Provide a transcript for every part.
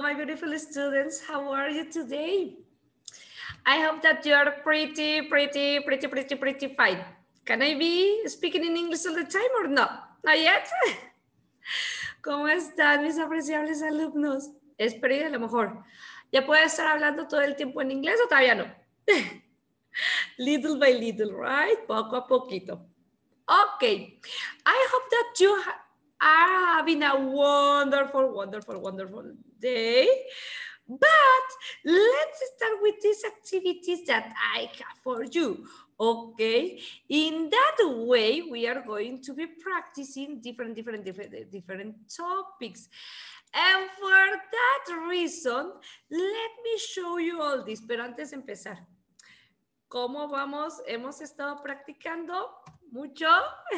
my beautiful students. How are you today? I hope that you are pretty fine. Can I be speaking in English all the time or not? Not yet? ¿Cómo están mis apreciables alumnos? Espero y a lo mejor ya puedo estar hablando todo el tiempo en inglés o todavía no. Little by little, right? Poco a poquito. Okay. I hope that you are having a wonderful day. But let's start with these activities that I have for you. Okay, in that way, we are going to be practicing different topics. And for that reason, let me show you all this. Pero antes de empezar, ¿cómo vamos? ¿Hemos estado practicando mucho?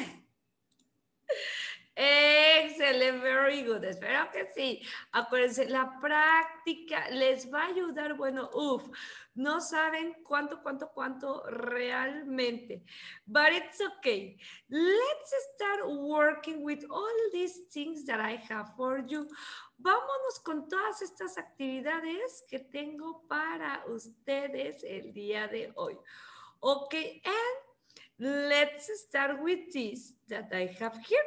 Excelente, very good. Espero que sí. Acuérdense, la práctica les va a ayudar. Bueno, no saben cuánto realmente. But it's okay. Let's start working with all these things that I have for you. Vámonos con todas estas actividades que tengo para ustedes el día de hoy. Okay, and let's start with this that I have here.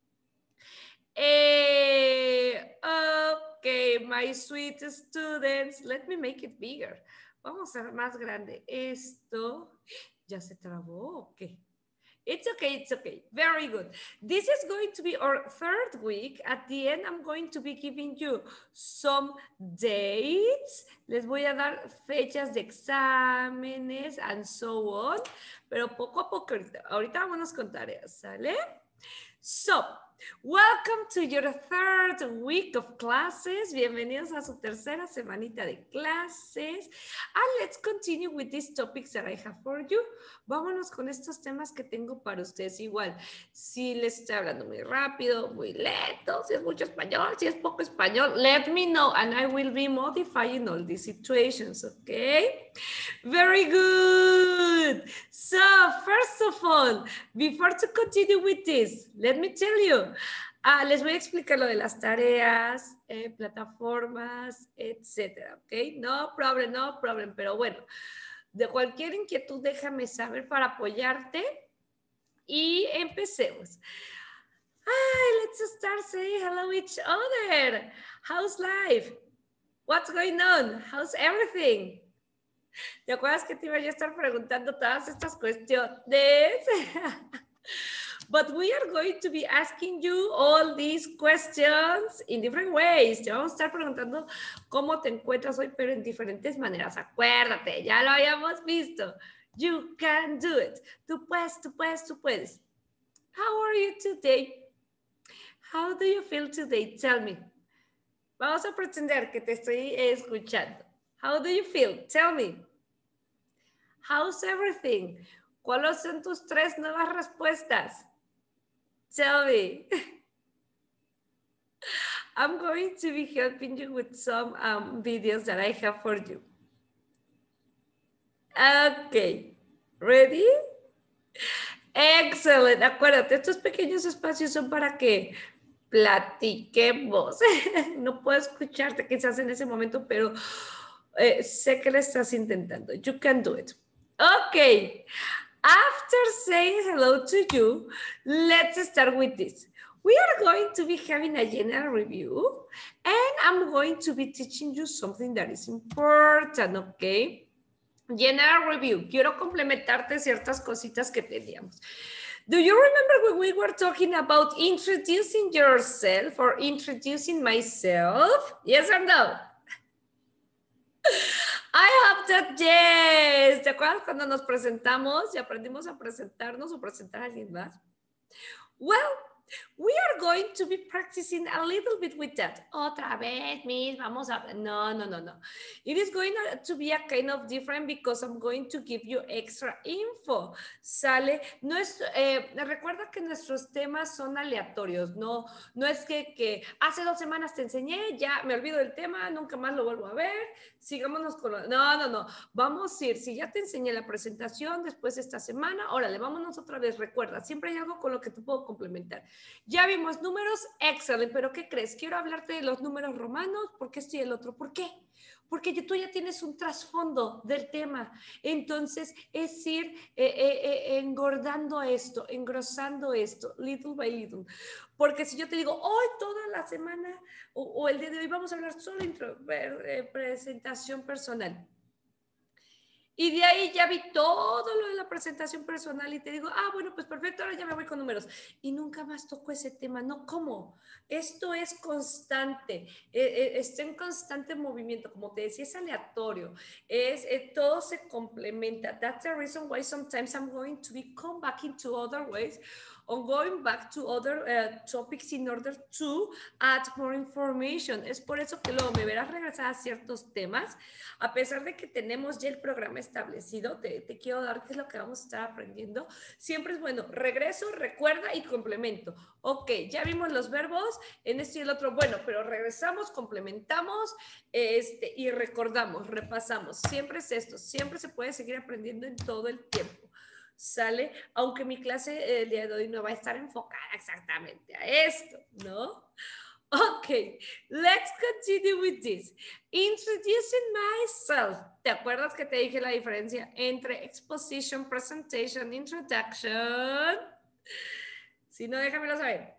Okay, my sweet students, let me make it bigger. Vamos a hacer más grande. Esto ya se trabó. Okay. It's okay. Very good. This is going to be our third week. At the end, I'm going to be giving you some dates. Les voy a dar fechas de exámenes and so on. Pero poco a poco, ahorita vámonos con tareas, ¿sale? So, welcome to your third week of classes. Bienvenidos a su tercera semanita de clases. And let's continue with these topics that I have for you. Vámonos con estos temas que tengo para ustedes. Igual, si les estoy hablando muy rápido, muy lento, si es mucho español, si es poco español, let me know and I will be modifying all these situations, okay? Very good. So, first of all, before to continue with this, let me tell you, les voy a explicar lo de las tareas, plataformas, etcétera, ¿ok? No problem, pero bueno, de cualquier inquietud déjame saber para apoyarte y empecemos. Let's start saying hello each other. How's life? What's going on? How's everything? ¿Te acuerdas que te iba yo a estar preguntando todas estas cuestiones? But we are going to be asking you all these questions in different ways. Te vamos a estar preguntando cómo te encuentras hoy, pero en diferentes maneras. Acuérdate, ya lo habíamos visto. You can do it. Tú puedes. How are you today? How do you feel today? Tell me. Vamos a pretender que te estoy escuchando. How do you feel? Tell me. How's everything? ¿Cuáles son tus 3 nuevas respuestas? Tell me. I'm going to be helping you with some videos that I have for you. Okay. Ready? Excellent. Acuérdate, estos pequeños espacios son para que platiquemos. No puedo escucharte quizás en ese momento, pero sé que lo estás intentando. You can do it. Okay. After saying hello to you, let's start with this. We are going to be having a general review, and I'm going to be teaching you something that is important, okay? General review. Quiero complementarte ciertas cositas que teníamos. Do you remember when we were talking about introducing yourself or introducing myself? Yes or no? I hope that yes. ¿Te acuerdas cuando nos presentamos y aprendimos a presentarnos o presentar a alguien más? Well, we are going to be practicing a little bit with that. Otra vez, Miss, vamos a... No. It is going to be a kind of different because I'm going to give you extra info. ¿Sale? No es, recuerda que nuestros temas son aleatorios. No es que hace 2 semanas te enseñé, ya me olvido del tema, nunca más lo vuelvo a ver. Sigámonos con lo... No. Vamos a ir. Si ya te enseñé la presentación después de esta semana, órale, vámonos otra vez. Recuerda, siempre hay algo con lo que te puedo complementar. Ya vimos números, excelente, pero ¿qué crees? Quiero hablarte de los números romanos, porque esto y el otro. ¿Por qué? Porque tú ya tienes un trasfondo del tema. Entonces, es ir engordando esto, engrosando esto, little by little. Porque si yo te digo, hoy toda la semana o el día de hoy vamos a hablar solo de presentación personal. Y de ahí ya vi todo lo de la presentación personal y te digo, bueno, pues perfecto, ahora ya me voy con números. Y nunca más toco ese tema. No, ¿cómo? Esto es constante, está en constante movimiento. Como te decía, es aleatorio, todo se complementa. That's the reason why sometimes I'm going to be come back into other ways or going back to other topics in order to add more information. Es por eso que luego me verás regresar a ciertos temas, a pesar de que tenemos ya el programa establecido. Te quiero dar qué es lo que vamos a estar aprendiendo. Siempre es bueno, regreso, recuerda y complemento. Ok, ya vimos los verbos en esto y el otro. Bueno, pero regresamos, complementamos y recordamos, repasamos. Siempre es esto, siempre se puede seguir aprendiendo en todo el tiempo. ¿Sale? Aunque mi clase el día de hoy no va a estar enfocada exactamente a esto, ¿no? Okay, let's continue with this. Introducing myself. ¿Te acuerdas que te dije la diferencia entre exposition, presentation, introduction? Si no, déjamelo saber.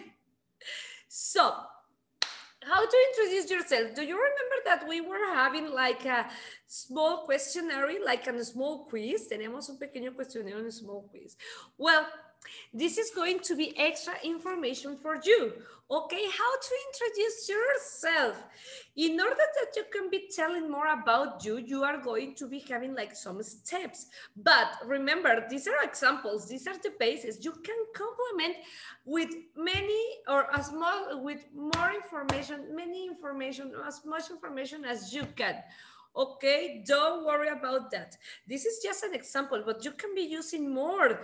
So, how to introduce yourself? Do you remember that we were having like a small questionnaire, like a small quiz? Tenemos un pequeño cuestionario, un small quiz. Well, this is going to be extra information for you. Okay, how to introduce yourself. In order that you can be telling more about you, you are going to be having like some steps. But remember, these are examples. These are the bases. You can complement with many or as much, with more information, many information, as much information as you can. Okay, don't worry about that. This is just an example, but you can be using more.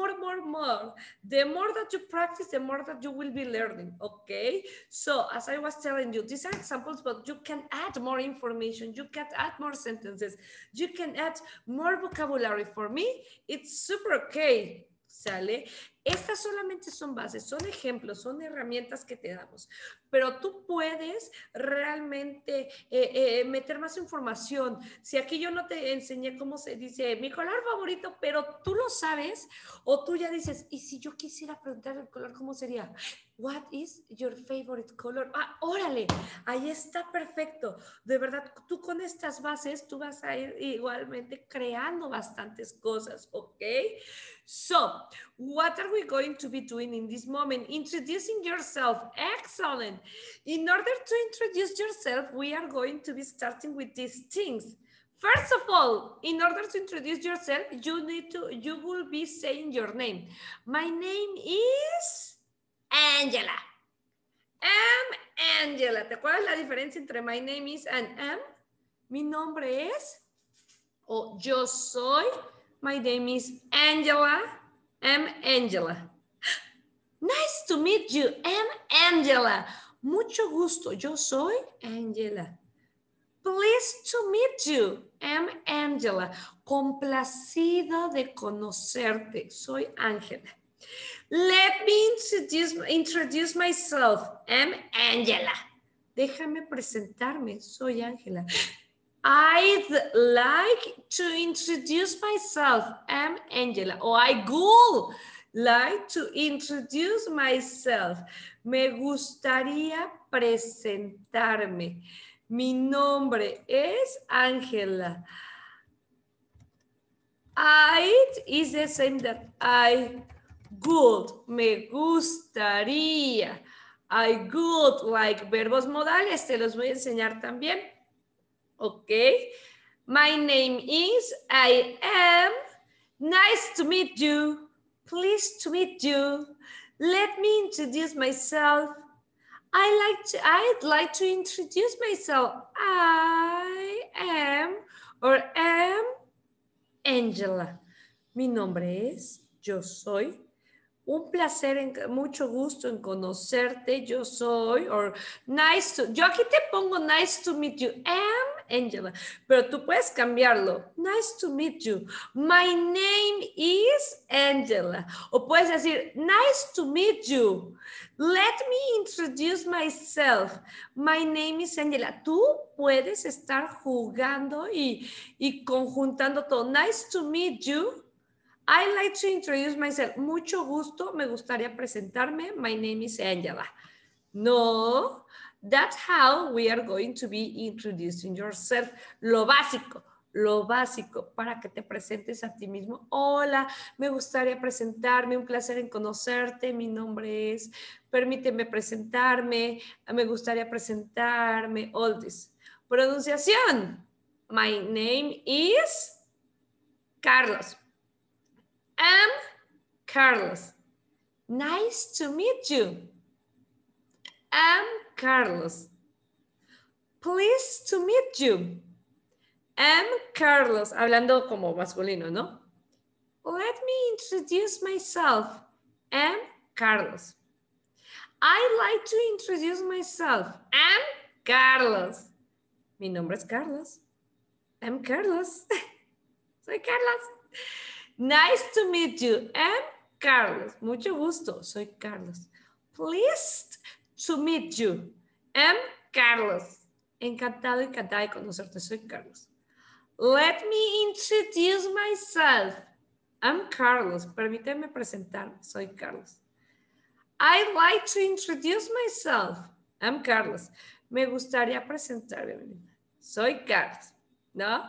The more that you practice, the more that you will be learning, okay? So, as I was telling you, these are examples, but you can add more information. You can add more sentences. You can add more vocabulary. For me, it's super okay. ¿Sale? Estas solamente son bases, son ejemplos, son herramientas que te damos, pero tú puedes realmente meter más información. Si aquí yo no te enseñé cómo se dice mi color favorito, pero tú lo sabes, o tú ya dices, y si yo quisiera preguntar el color, ¿cómo sería? What is your favorite color? Órale, ahí está perfecto. De verdad, tú con estas bases, tú vas a ir igualmente creando bastantes cosas, ¿ok? So, what are we going to be doing in this moment? Introducing yourself. Excellent. In order to introduce yourself, we are going to be starting with these things. First of all, in order to introduce yourself, you will be saying your name. My name is Angela. I'm Angela. ¿Te acuerdas la diferencia entre my name is and am? Mi nombre es, o yo soy. My name is Angela. I'm Angela. Nice to meet you. I'm Angela. Mucho gusto. Yo soy Angela. Pleased to meet you. I'm Angela. Complacido de conocerte. Soy Ángela. Let me introduce myself. I'm Angela. Déjame presentarme. Soy Ángela. I'd like to introduce myself. I'm Angela. Or I would like to introduce myself. Me gustaría presentarme. Mi nombre es Ángela. I'd is the same that I would. Me gustaría. I would like verbos modales. Te los voy a enseñar también. Okay. My name is, I am. Nice to meet you. Pleased to meet you. Let me introduce myself. I'd like to introduce myself. I am or am Angela. Mi nombre es, yo soy. Un placer, mucho gusto en conocerte. Yo soy, or nice to, yo aquí te pongo nice to meet you. Am Angela. Pero tú puedes cambiarlo. Nice to meet you. My name is Angela. O puedes decir, nice to meet you. Let me introduce myself. My name is Angela. Tú puedes estar jugando y conjuntando todo. Nice to meet you. I like to introduce myself. Mucho gusto. Me gustaría presentarme. My name is Angela. No, that's how we are going to be introducing yourself. Lo básico para que te presentes a ti mismo. Hola, me gustaría presentarme, un placer en conocerte, mi nombre es, permíteme presentarme, me gustaría presentarme, all this. Pronunciación. My name is Carlos. I'm Carlos. Nice to meet you. I'm Carlos. Pleased to meet you. I'm Carlos. Hablando como masculino, ¿no? Let me introduce myself. I'm Carlos. I like to introduce myself. I'm Carlos. Mi nombre es Carlos. I'm Carlos. Soy Carlos. Nice to meet you. I'm Carlos. Mucho gusto. Soy Carlos. Pleased to meet you. I'm Carlos. Encantado, encantada de conocerte. Soy Carlos. Let me introduce myself. I'm Carlos. Permíteme presentarme. Soy Carlos. I like to introduce myself. I'm Carlos. Me gustaría presentarme. Soy Carlos. ¿No?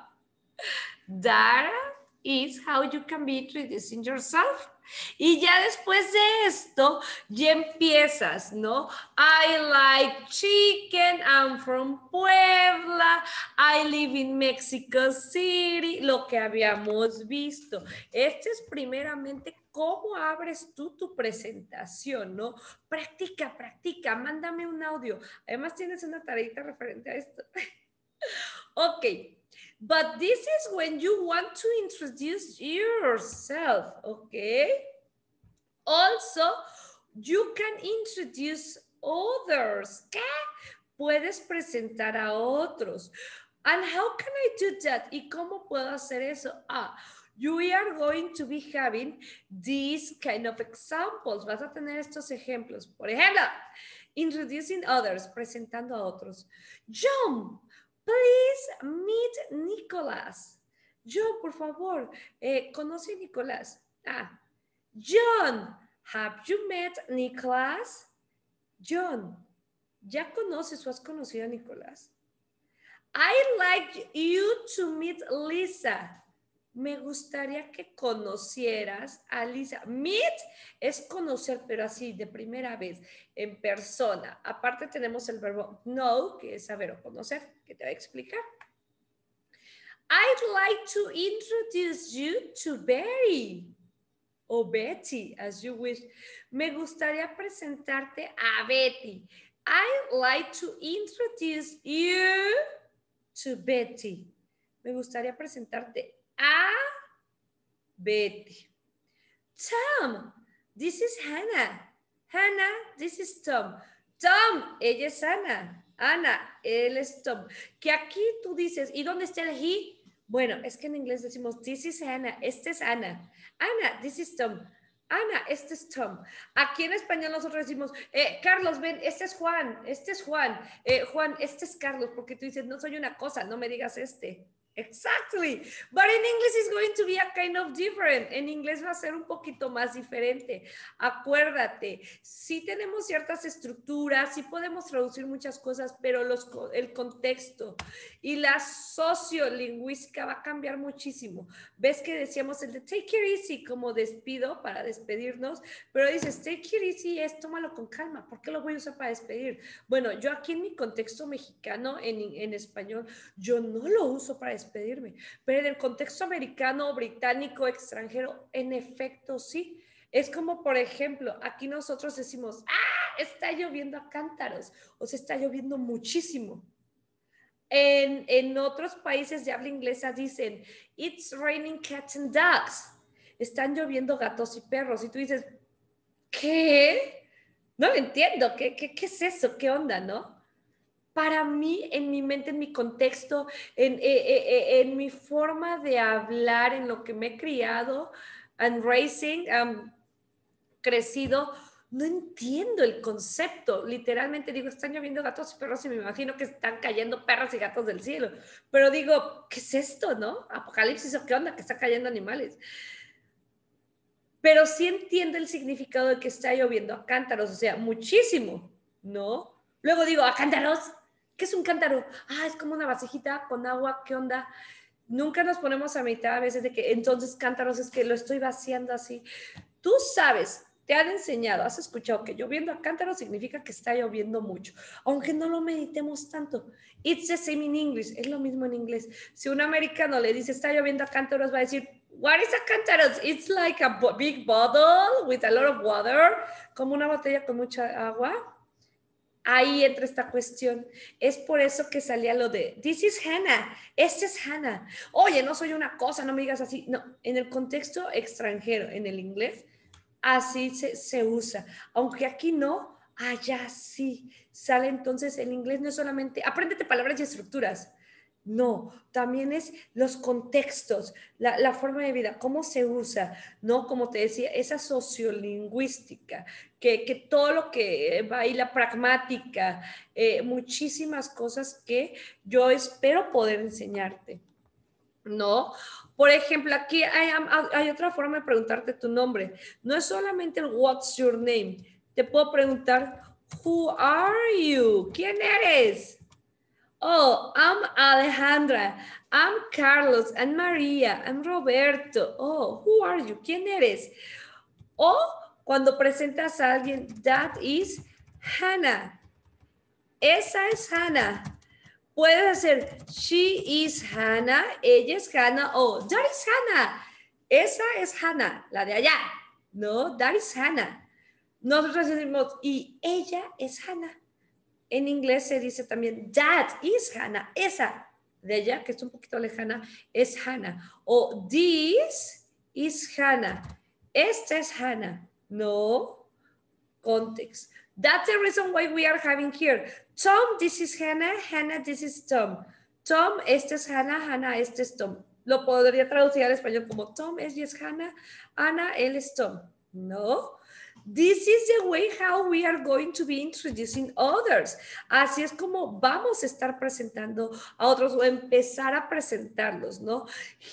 That is how you can be introducing yourself. Y ya después de esto, ya empiezas, ¿no? I like chicken, I'm from Puebla, I live in Mexico City, lo que habíamos visto. Este es primeramente cómo abres tú tu presentación, ¿no? Practica, mándame un audio. Además tienes una tareita referente a esto. Ok. But this is when you want to introduce yourself, okay? Also, you can introduce others. ¿Qué? Puedes presentar a otros. And how can I do that? ¿Y cómo puedo hacer eso? You are going to be having these kind of examples. Vas a tener estos ejemplos. Por ejemplo, introducing others, presentando a otros. John, please meet Nicolás. John, por favor, conoce a Nicolás. John, have you met Nicolás? John, ¿ya conoces o has conocido a Nicolás? I'd like you to meet Lisa. Me gustaría que conocieras a Lisa. Meet es conocer, pero así, de primera vez, en persona. Aparte tenemos el verbo know, que es saber o conocer, que te voy a explicar. I'd like to introduce you to Betty. O Betty, as you wish. Me gustaría presentarte a Betty. I'd like to introduce you to Betty. Me gustaría presentarte a Betty. Tom, this is Hannah. Hannah, this is Tom. Tom, ella es Ana. Ana, él es Tom. Que aquí tú dices, ¿y dónde está el he? Bueno, es que en inglés decimos, this is Hannah, este es Ana. Ana, this is Tom. Ana, este es Tom. Aquí en español nosotros decimos, Carlos, ven, este es Juan, este es Juan. Juan, este es Carlos, porque tú dices, no soy una cosa, no me digas este. Exactly. But in English it's going to be a kind of different. En inglés va a ser un poquito más diferente. Acuérdate, sí tenemos ciertas estructuras, sí podemos traducir muchas cosas, pero el contexto y la sociolingüística va a cambiar muchísimo. Ves que decíamos el de take it easy como despido para despedirnos, pero dices take it easy es tómalo con calma. ¿Por qué lo voy a usar para despedir? Bueno, yo aquí en mi contexto mexicano, en español, yo no lo uso para despedirme, pero en el contexto americano, británico, extranjero, en efecto sí. Es como, por ejemplo, aquí nosotros decimos, está lloviendo a cántaros, o se está lloviendo muchísimo. En otros países de habla inglesa dicen, it's raining cats and dogs. Están lloviendo gatos y perros. Y tú dices, ¿qué? No lo entiendo. ¿Qué es eso? ¿Qué onda, no? para mí, en mi mente, en mi contexto, en mi forma de hablar, en lo que me he criado, and raising, crecido, no entiendo el concepto. Literalmente digo, están lloviendo gatos y perros y me imagino que están cayendo perros y gatos del cielo. Pero digo, ¿qué es esto, no? Apocalipsis o qué onda, que están cayendo animales. Pero sí entiendo el significado de que está lloviendo a cántaros, o sea, muchísimo, ¿no? Luego digo, ¿a cántaros? ¿Qué es un cántaro? Ah, es como una vasijita con agua, ¿qué onda? Nunca nos ponemos a meditar a veces de que entonces cántaros es que lo estoy vaciando así. Tú sabes, te han enseñado, has escuchado que lloviendo a cántaros significa que está lloviendo mucho, aunque no lo meditemos tanto. It's the same in English, es lo mismo en inglés. Si un americano le dice está lloviendo a cántaros, va a decir, what is a cántaros? It's like a big bottle with a lot of water, como una botella con mucha agua. Ahí entra esta cuestión. Es por eso que salía lo de, this is Hannah, este es Hannah. Oye, no soy una cosa, no me digas así. No, en el contexto extranjero, en el inglés, así se usa. Aunque aquí no, allá sí. Sale entonces el inglés no es solamente, apréndete palabras y estructuras. No, también es los contextos, la forma de vida, cómo se usa, ¿no? Como te decía, esa sociolingüística, que todo lo que va ahí, la pragmática, muchísimas cosas que yo espero poder enseñarte, ¿no? Por ejemplo, aquí hay otra forma de preguntarte tu nombre. No es solamente el what's your name. Te puedo preguntar, who are you? ¿Quién eres? Oh, I'm Alejandra. I'm Carlos. I'm María. I'm Roberto. Oh, who are you? ¿Quién eres? O cuando presentas a alguien, that is Hannah. Esa es Hannah. Puedes hacer, she is Hannah, ella es Hannah, o that is Hannah. Esa es Hannah, la de allá. No, that is Hannah. Nosotros decimos, y ella es Hannah. En inglés se dice también, that is Hannah. Esa de ella, que es un poquito lejana, es Hannah. O this is Hannah. Esta es Hannah. No, context. That's the reason why we are having here. Tom, this is Hannah. Hannah, this is Tom. Tom, este es Hannah. Hannah, este es Tom. Lo podría traducir al español como Tom, ella es Hannah. Ana, él es Tom. No. This is the way how we are going to be introducing others. Así es como vamos a estar presentando a otros o empezar a presentarlos, ¿no?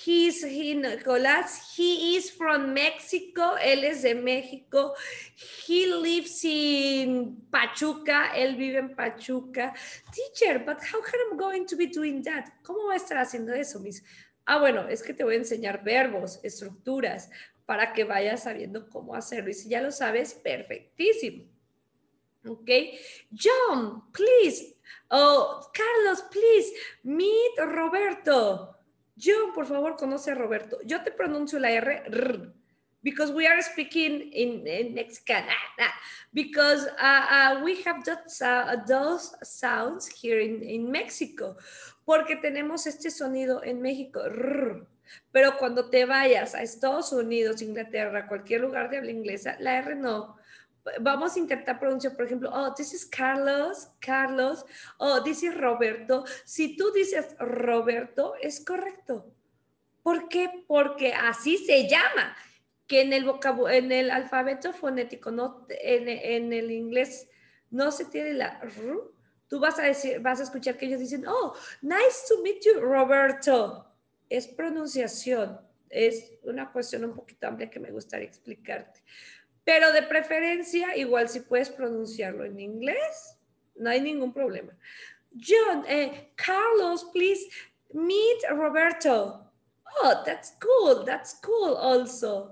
Nicolás, he is from Mexico, él es de México. He lives in Pachuca, él vive en Pachuca. Teacher, but how am I going to be doing that? ¿Cómo va a estar haciendo eso, Miss? Ah, bueno, es que te voy a enseñar verbos, estructuras, para que vayas sabiendo cómo hacerlo. Y si ya lo sabes, perfectísimo. ¿Ok? John, please. Oh, Carlos, please. Meet Roberto. John, por favor, conoce a Roberto. Yo te pronuncio la R, because we are speaking in Mexican. Because we have those sounds here in Mexico. Porque tenemos este sonido en México. Pero cuando te vayas a Estados Unidos, Inglaterra, cualquier lugar de habla inglesa, la R no. Vamos a intentar pronunciar, por ejemplo, oh, this is Carlos, oh, this is Roberto. Si tú dices Roberto, es correcto. ¿Por qué? Porque así se llama. Que en en el alfabeto fonético, no, en el inglés, no se tiene la R. Tú vas a escuchar que ellos dicen, oh, nice to meet you, Roberto. Es pronunciación, es una cuestión un poquito amplia que me gustaría explicarte. Pero de preferencia, igual si puedes pronunciarlo en inglés, no hay ningún problema. John, Carlos, please meet Roberto. Oh, that's cool also.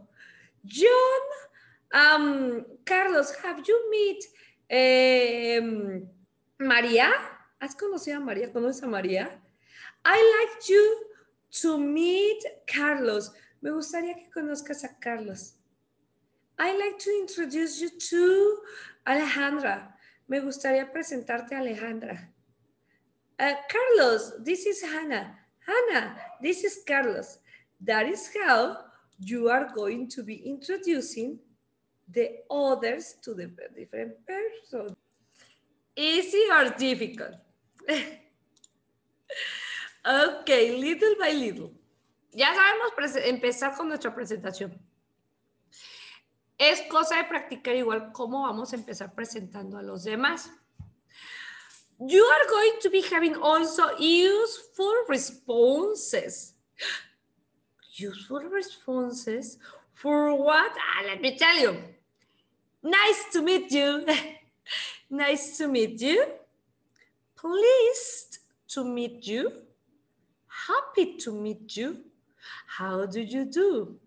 John, Carlos, have you met María? ¿Has conocido a María? ¿Conoces a María? I like you to meet Carlos. Me gustaría que conozcas a Carlos. I like to introduce you to Alejandra. Me gustaría presentarte a Alejandra. Carlos, this is Hannah. Hannah, this is Carlos. That is how you are going to be introducing the others to the different persons. Easy or difficult? Ok, little by little. Ya sabemos empezar con nuestra presentación. Es cosa de practicar igual cómo vamos a empezar presentando a los demás. You are going to be having also useful responses. Useful responses for what? Let me tell you. Nice to meet you. Nice to meet you. Pleased to meet you. Happy to meet you. How do you do?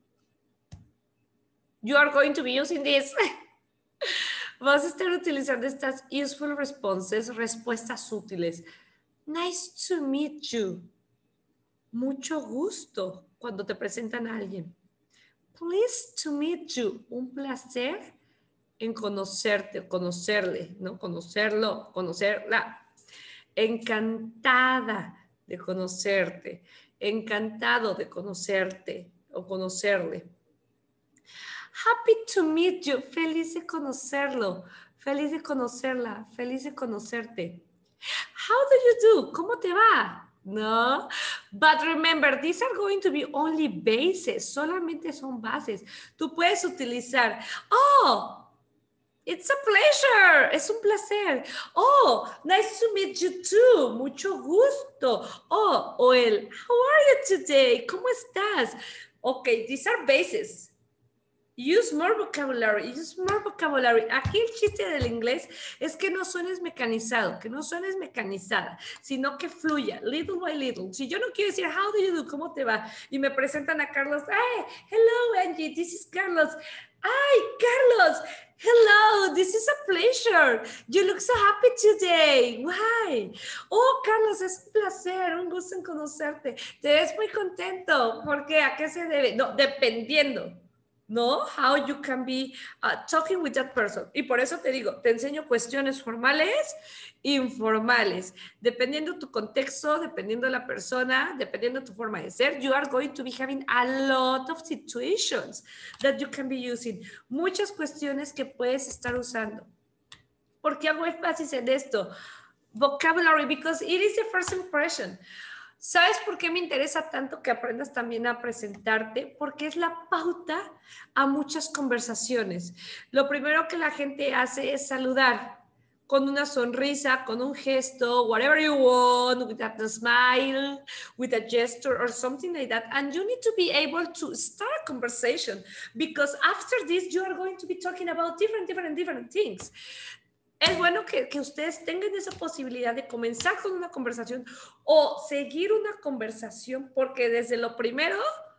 You are going to be using this. Vas a estar utilizando estas useful responses, respuestas útiles. Nice to meet you. Mucho gusto cuando te presentan a alguien. Pleased to meet you. Un placer en conocerte, conocerle, ¿no? Conocerlo, conocerla. Encantada de conocerte. Encantado de conocerte o conocerle. Happy to meet you. Feliz de conocerlo. Feliz de conocerla. Feliz de conocerte. How do you do? ¿Cómo te va? No. But remember, these are going to be only bases. Solamente son bases. Tú puedes utilizar, oh, it's a pleasure. Es un placer. Oh, nice to meet you too. Mucho gusto. Oh, o el, how are you today? ¿Cómo estás? Okay, these are bases. Use more vocabulary, use more vocabulary. Aquí el chiste del inglés es que no suenes mecanizado, que no suenes mecanizada, sino que fluya, little by little. Si yo no quiero decir, how do you do, ¿cómo te va? Y me presentan a Carlos, hey, hello Angie, this is Carlos. Hi, Carlos, hello, this is a pleasure. You look so happy today. Why? Oh, Carlos, es un placer, un gusto en conocerte. Te ves muy contento. ¿Por qué? ¿A qué se debe? No, dependiendo. ¿No? How you can be talking with that person. Y por eso te digo, te enseño cuestiones formales, informales. Dependiendo tu contexto, dependiendo la persona, dependiendo tu forma de ser, you are going to be having a lot of situations that you can be using. Muchas cuestiones que puedes estar usando. ¿Por qué hago énfasis en esto? Vocabulary, because it is the first impression. ¿Sabes por qué me interesa tanto que aprendas también a presentarte? Porque es la pauta a muchas conversaciones. Lo primero que la gente hace es saludar con una sonrisa, con un gesto, whatever you want, with a smile, with a gesture or something like that. And you need to be able to start a conversation because after this you are going to be talking about different things. Es bueno que ustedes tengan esa posibilidad de comenzar con una conversación o seguir una conversación, porque desde lo primero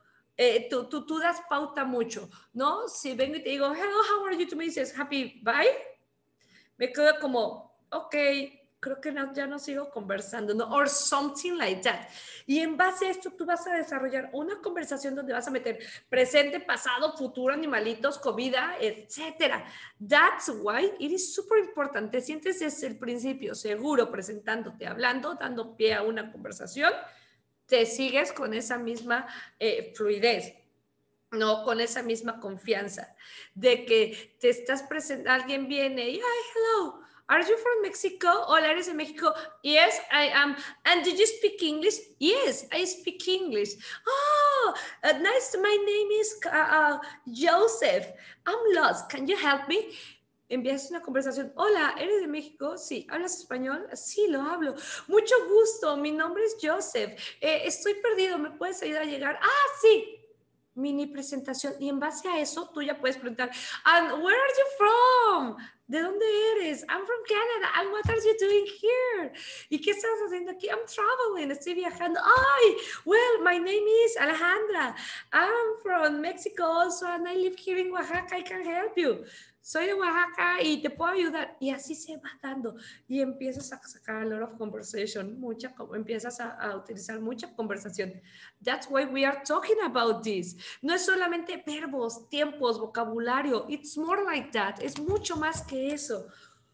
tú das pauta mucho, ¿no? Si vengo y te digo, hello, how are you? Tú me dices, happy, bye. Me quedo como, ok, creo que no, ya no sigo conversando, ¿no? Or something like that. Y en base a esto tú vas a desarrollar una conversación donde vas a meter presente, pasado, futuro, animalitos, comida, etcétera. That's why it is super important. Te sientes desde el principio seguro presentándote, hablando, dando pie a una conversación. Te sigues con esa misma fluidez. No, con esa misma confianza de que te estás presentando, alguien viene y, hello, are you from Mexico? Hola, ¿eres de México? Yes, I am. And did you speak English? Yes, I speak English. Oh, nice. My name is Joseph. I'm lost. Can you help me? Empiezas una conversación. Hola, ¿eres de México? Sí. ¿Hablas español? Sí, lo hablo. Mucho gusto. Mi nombre es Joseph. Estoy perdido. ¿Me puedes ayudar a llegar? Ah, sí. Mini presentación, y en base a eso tú ya puedes preguntar, and where are you from? ¿De dónde eres? I'm from Canada. And what are you doing here? ¿Y qué estás haciendo aquí? I'm traveling. Estoy viajando. Ay, well, my name is Alejandra. I'm from Mexico also, and I live here in Oaxaca. I can help you. Soy de Oaxaca y te puedo ayudar. Y así se va dando. Y empiezas a sacar a lot of conversation. Empiezas a utilizar mucha conversación. That's why we are talking about this. No es solamente verbos, tiempos, vocabulario. It's more like that. Es mucho más que eso.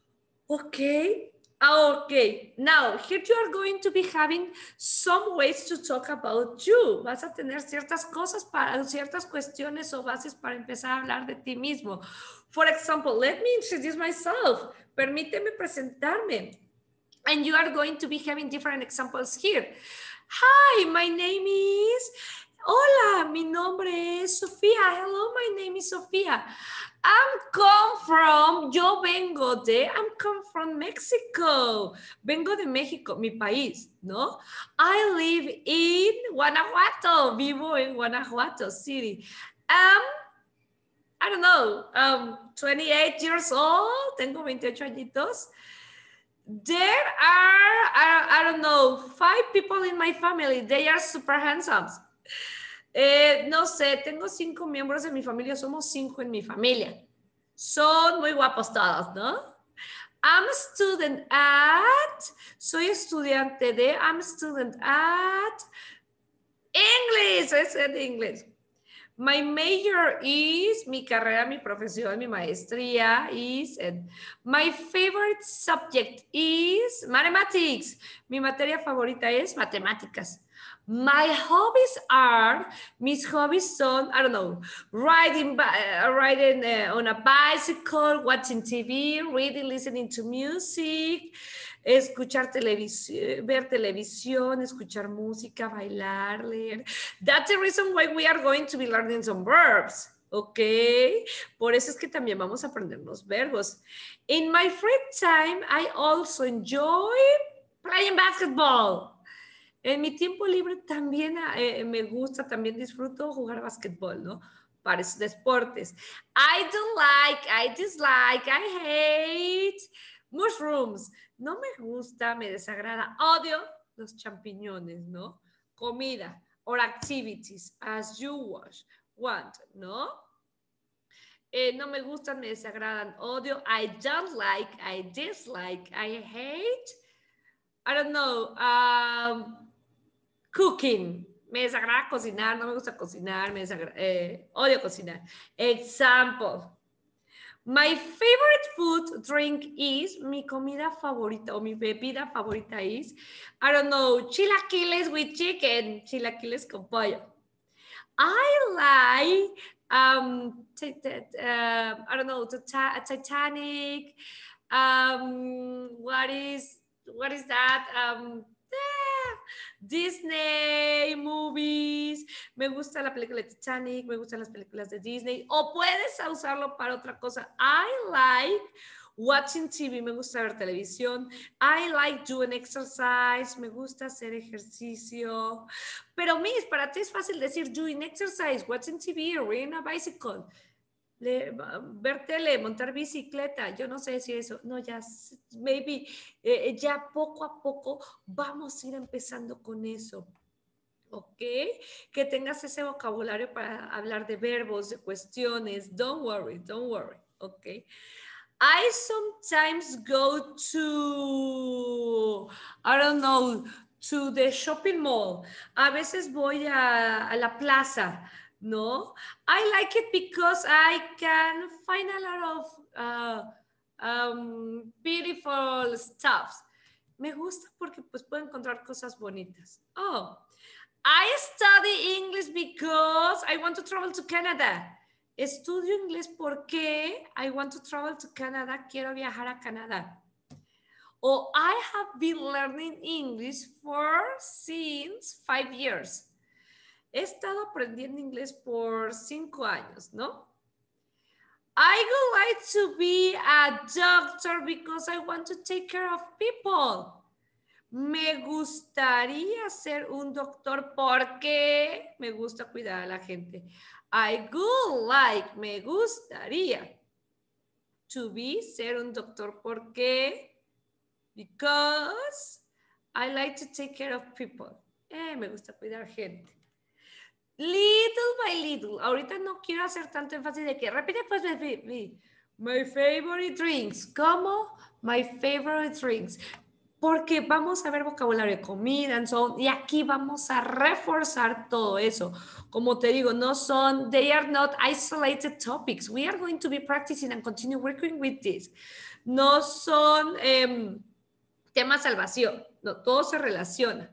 Okay. Okay, now here you are going to be having some ways to talk about you. Vas a tener ciertas cosas ciertas cuestiones o bases para empezar a hablar de ti mismo. For example, let me introduce myself. Permíteme presentarme. And you are going to be having different examples here. Hi, my name is... Hola, mi nombre es Sofía. Hello, my name is Sofía. Yo vengo de, I'm come from Mexico. Vengo de México, mi país, ¿no? I live in Guanajuato. Vivo en Guanajuato City. I don't know, 28 years old. Tengo 28 añitos. There are, I don't know, 5 people in my family. They are super handsome. No sé, tengo 5 miembros de mi familia. Somos 5 en mi familia. Son muy guapos todos, ¿no? I'm a student at, soy estudiante de, I'm a student at English, es en inglés. My major is, mi carrera, mi profesión, mi maestría is, my favorite subject is mathematics. Mi materia favorita es matemáticas. My hobbies are, mis hobbies son, I don't know, riding on a bicycle, watching TV, reading, listening to music, escuchar televisión, ver televisión, escuchar música, bailar, leer. That's the reason why we are going to be learning some verbs. ¿Ok? Por eso es que también vamos a aprender los verbos. In my free time, I also enjoy playing basketball. En mi tiempo libre también me gusta, también disfruto jugar basquetbol, ¿no? Para esos deportes. I don't like, I dislike, I hate mushrooms. No me gusta, me desagrada, odio los champiñones, ¿no? Comida or activities as you want, ¿no? No me gustan, me desagradan, odio, I don't like, I dislike, I hate, I don't know, cooking. Me desagrada cocinar, no me gusta cocinar, odio cocinar. Example. My favorite food drink is, mi comida favorita o mi bebida favorita is, I don't know, chilaquiles with chicken, chilaquiles con pollo. I like, I don't know, Titanic. What is that? Disney movies, me gusta la película de Titanic, me gustan las películas de Disney, o puedes usarlo para otra cosa. I like watching TV, me gusta ver televisión. I like doing exercise, me gusta hacer ejercicio. Pero Miss, para ti es fácil decir doing exercise, watching TV, riding a bicycle. Ver tele, montar bicicleta, yo no sé si eso, no, ya, maybe, ya poco a poco vamos a ir empezando con eso, ¿ok? Que tengas ese vocabulario para hablar de verbos, de cuestiones, don't worry, ¿ok? I sometimes go to, I don't know, to the shopping mall. A veces voy a la plaza, ¿no? I like it because I can find a lot of beautiful stuff. Me gusta porque pues puedo encontrar cosas bonitas. Oh, I study English because I want to travel to Canada. Estudio inglés porque I want to travel to Canada. Quiero viajar a Canadá. O I have been learning English since 5 years. He estado aprendiendo inglés por 5 años, ¿no? I would like to be a doctor because I want to take care of people. Me gustaría ser un doctor porque me gusta cuidar a la gente. I would like, me gustaría. To be, ser un doctor porque, because I like to take care of people. Me gusta cuidar gente. Little by little. Ahorita no quiero hacer tanto énfasis de que repite pues my favorite drinks. ¿Cómo? My favorite drinks. Porque vamos a ver vocabulario de comida y aquí vamos a reforzar todo eso. Como te digo, they are not isolated topics. We are going to be practicing and continue working with this. No son temas al vacío. No, todo se relaciona.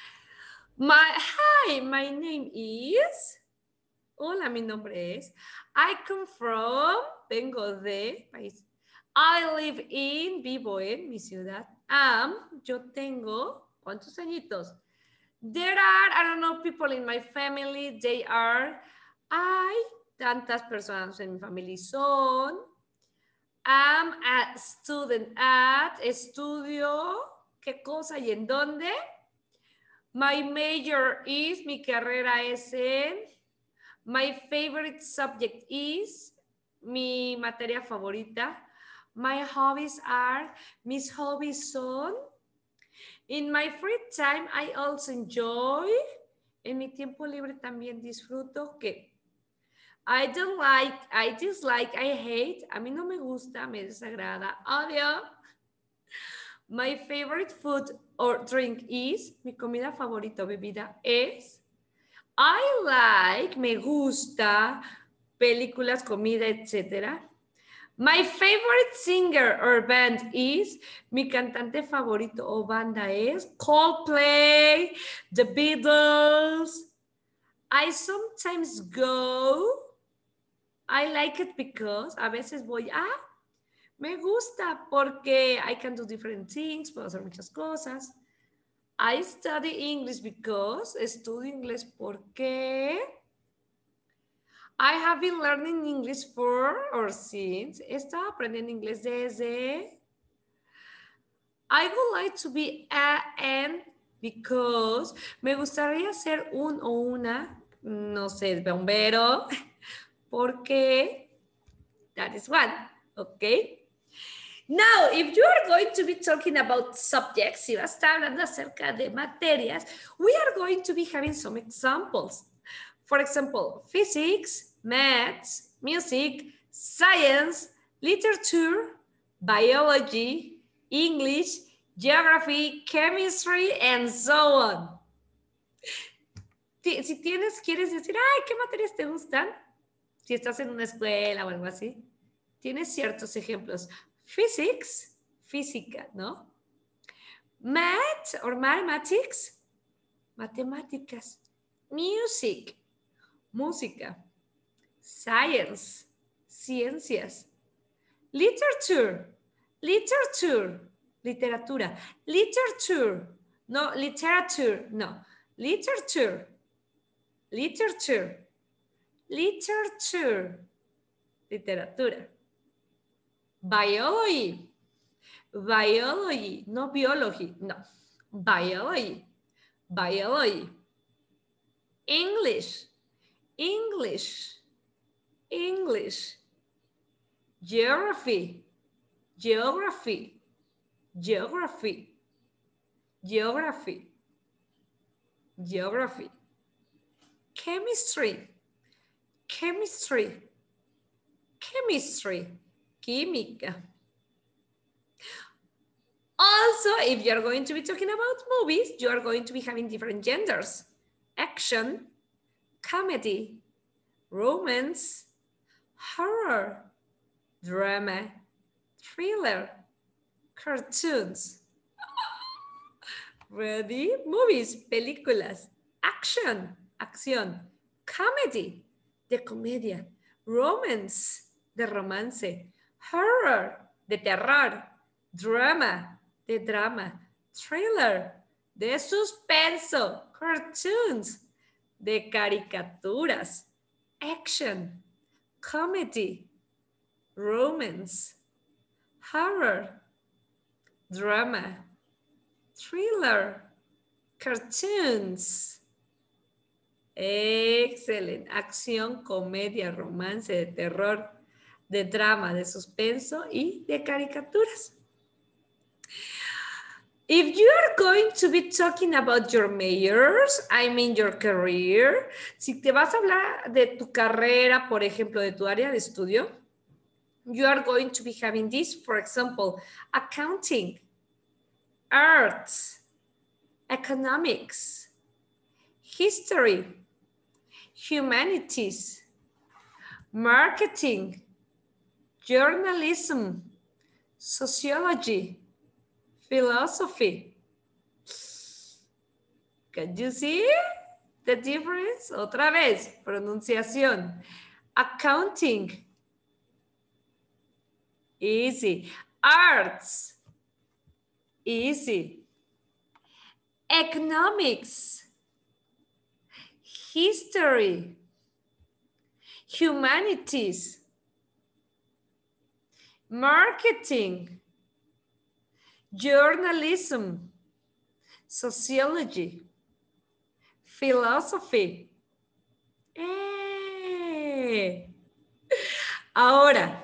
Hi, my name is. Hola, mi nombre es. I come from, vengo de país. I live in, vivo en mi ciudad. Yo tengo, ¿cuántos añitos? There are, I don't know, people in my family, they are, hay tantas personas en mi familia son, I'm a student at, estudio, ¿qué cosa y en dónde? My major is, mi carrera es en, my favorite subject is, mi materia favorita, my hobbies are, mis hobbies son, in my free time I also enjoy, en mi tiempo libre también disfruto, ¿qué? I don't like, I dislike, I hate, a mí no me gusta, me desagrada, odio. My favorite food or drink is, mi comida favorita o bebida es, I like, me gusta, películas, comida, etc. My favorite singer or band is, mi cantante favorito o banda es Coldplay, The Beatles. I sometimes go, I like it because, a veces voy a, me gusta porque I can do different things, puedo hacer muchas cosas. I study English because, estudio inglés porque I have been learning English for or since, he estado aprendiendo inglés desde. I would like to be an because, me gustaría ser un o una, no sé, bombero, porque that is one, okay? Now, if you are going to be talking about subjects, si vas a estar hablando acerca de materias, we are going to be having some examples. For example, physics, maths, music, science, literature, biology, English, geography, chemistry, and so on. Si quieres decir, ay, ¿qué materias te gustan? Si estás en una escuela o algo así, tienes ciertos ejemplos. Physics, física, ¿no? Math or mathematics, matemáticas. Music, música. Science, ciencias. Literature, literatura. Literature, no, literature, no. Literature, literatura. Biology, no biology, no. Biology. English. Geography. Chemistry. Química. Also, if you're going to be talking about movies, you are going to be having different genders. Action, comedy, romance, horror, drama, thriller, cartoons. Ready? Movies, películas. Action, acción. Comedy, de comedia. Romance, de romance. Horror, de terror. Drama, de drama. Thriller, de suspenso. Cartoons, de caricaturas. Action, comedy, romance, horror, drama, thriller, cartoons. Excelente. Acción, comedia, romance, de terror, de drama, de suspenso y de caricaturas. If you are going to be talking about your majors, I mean your career, si te vas a hablar de tu carrera, por ejemplo, de tu área de estudio, you are going to be having this, for example, accounting, arts, economics, history, humanities, marketing, journalism, sociology, philosophy. Can you see the difference? Otra vez, pronunciación. Accounting. Easy. Arts. Easy. Economics. History. Humanities. Marketing. Journalism. Sociology. Philosophy. Ahora,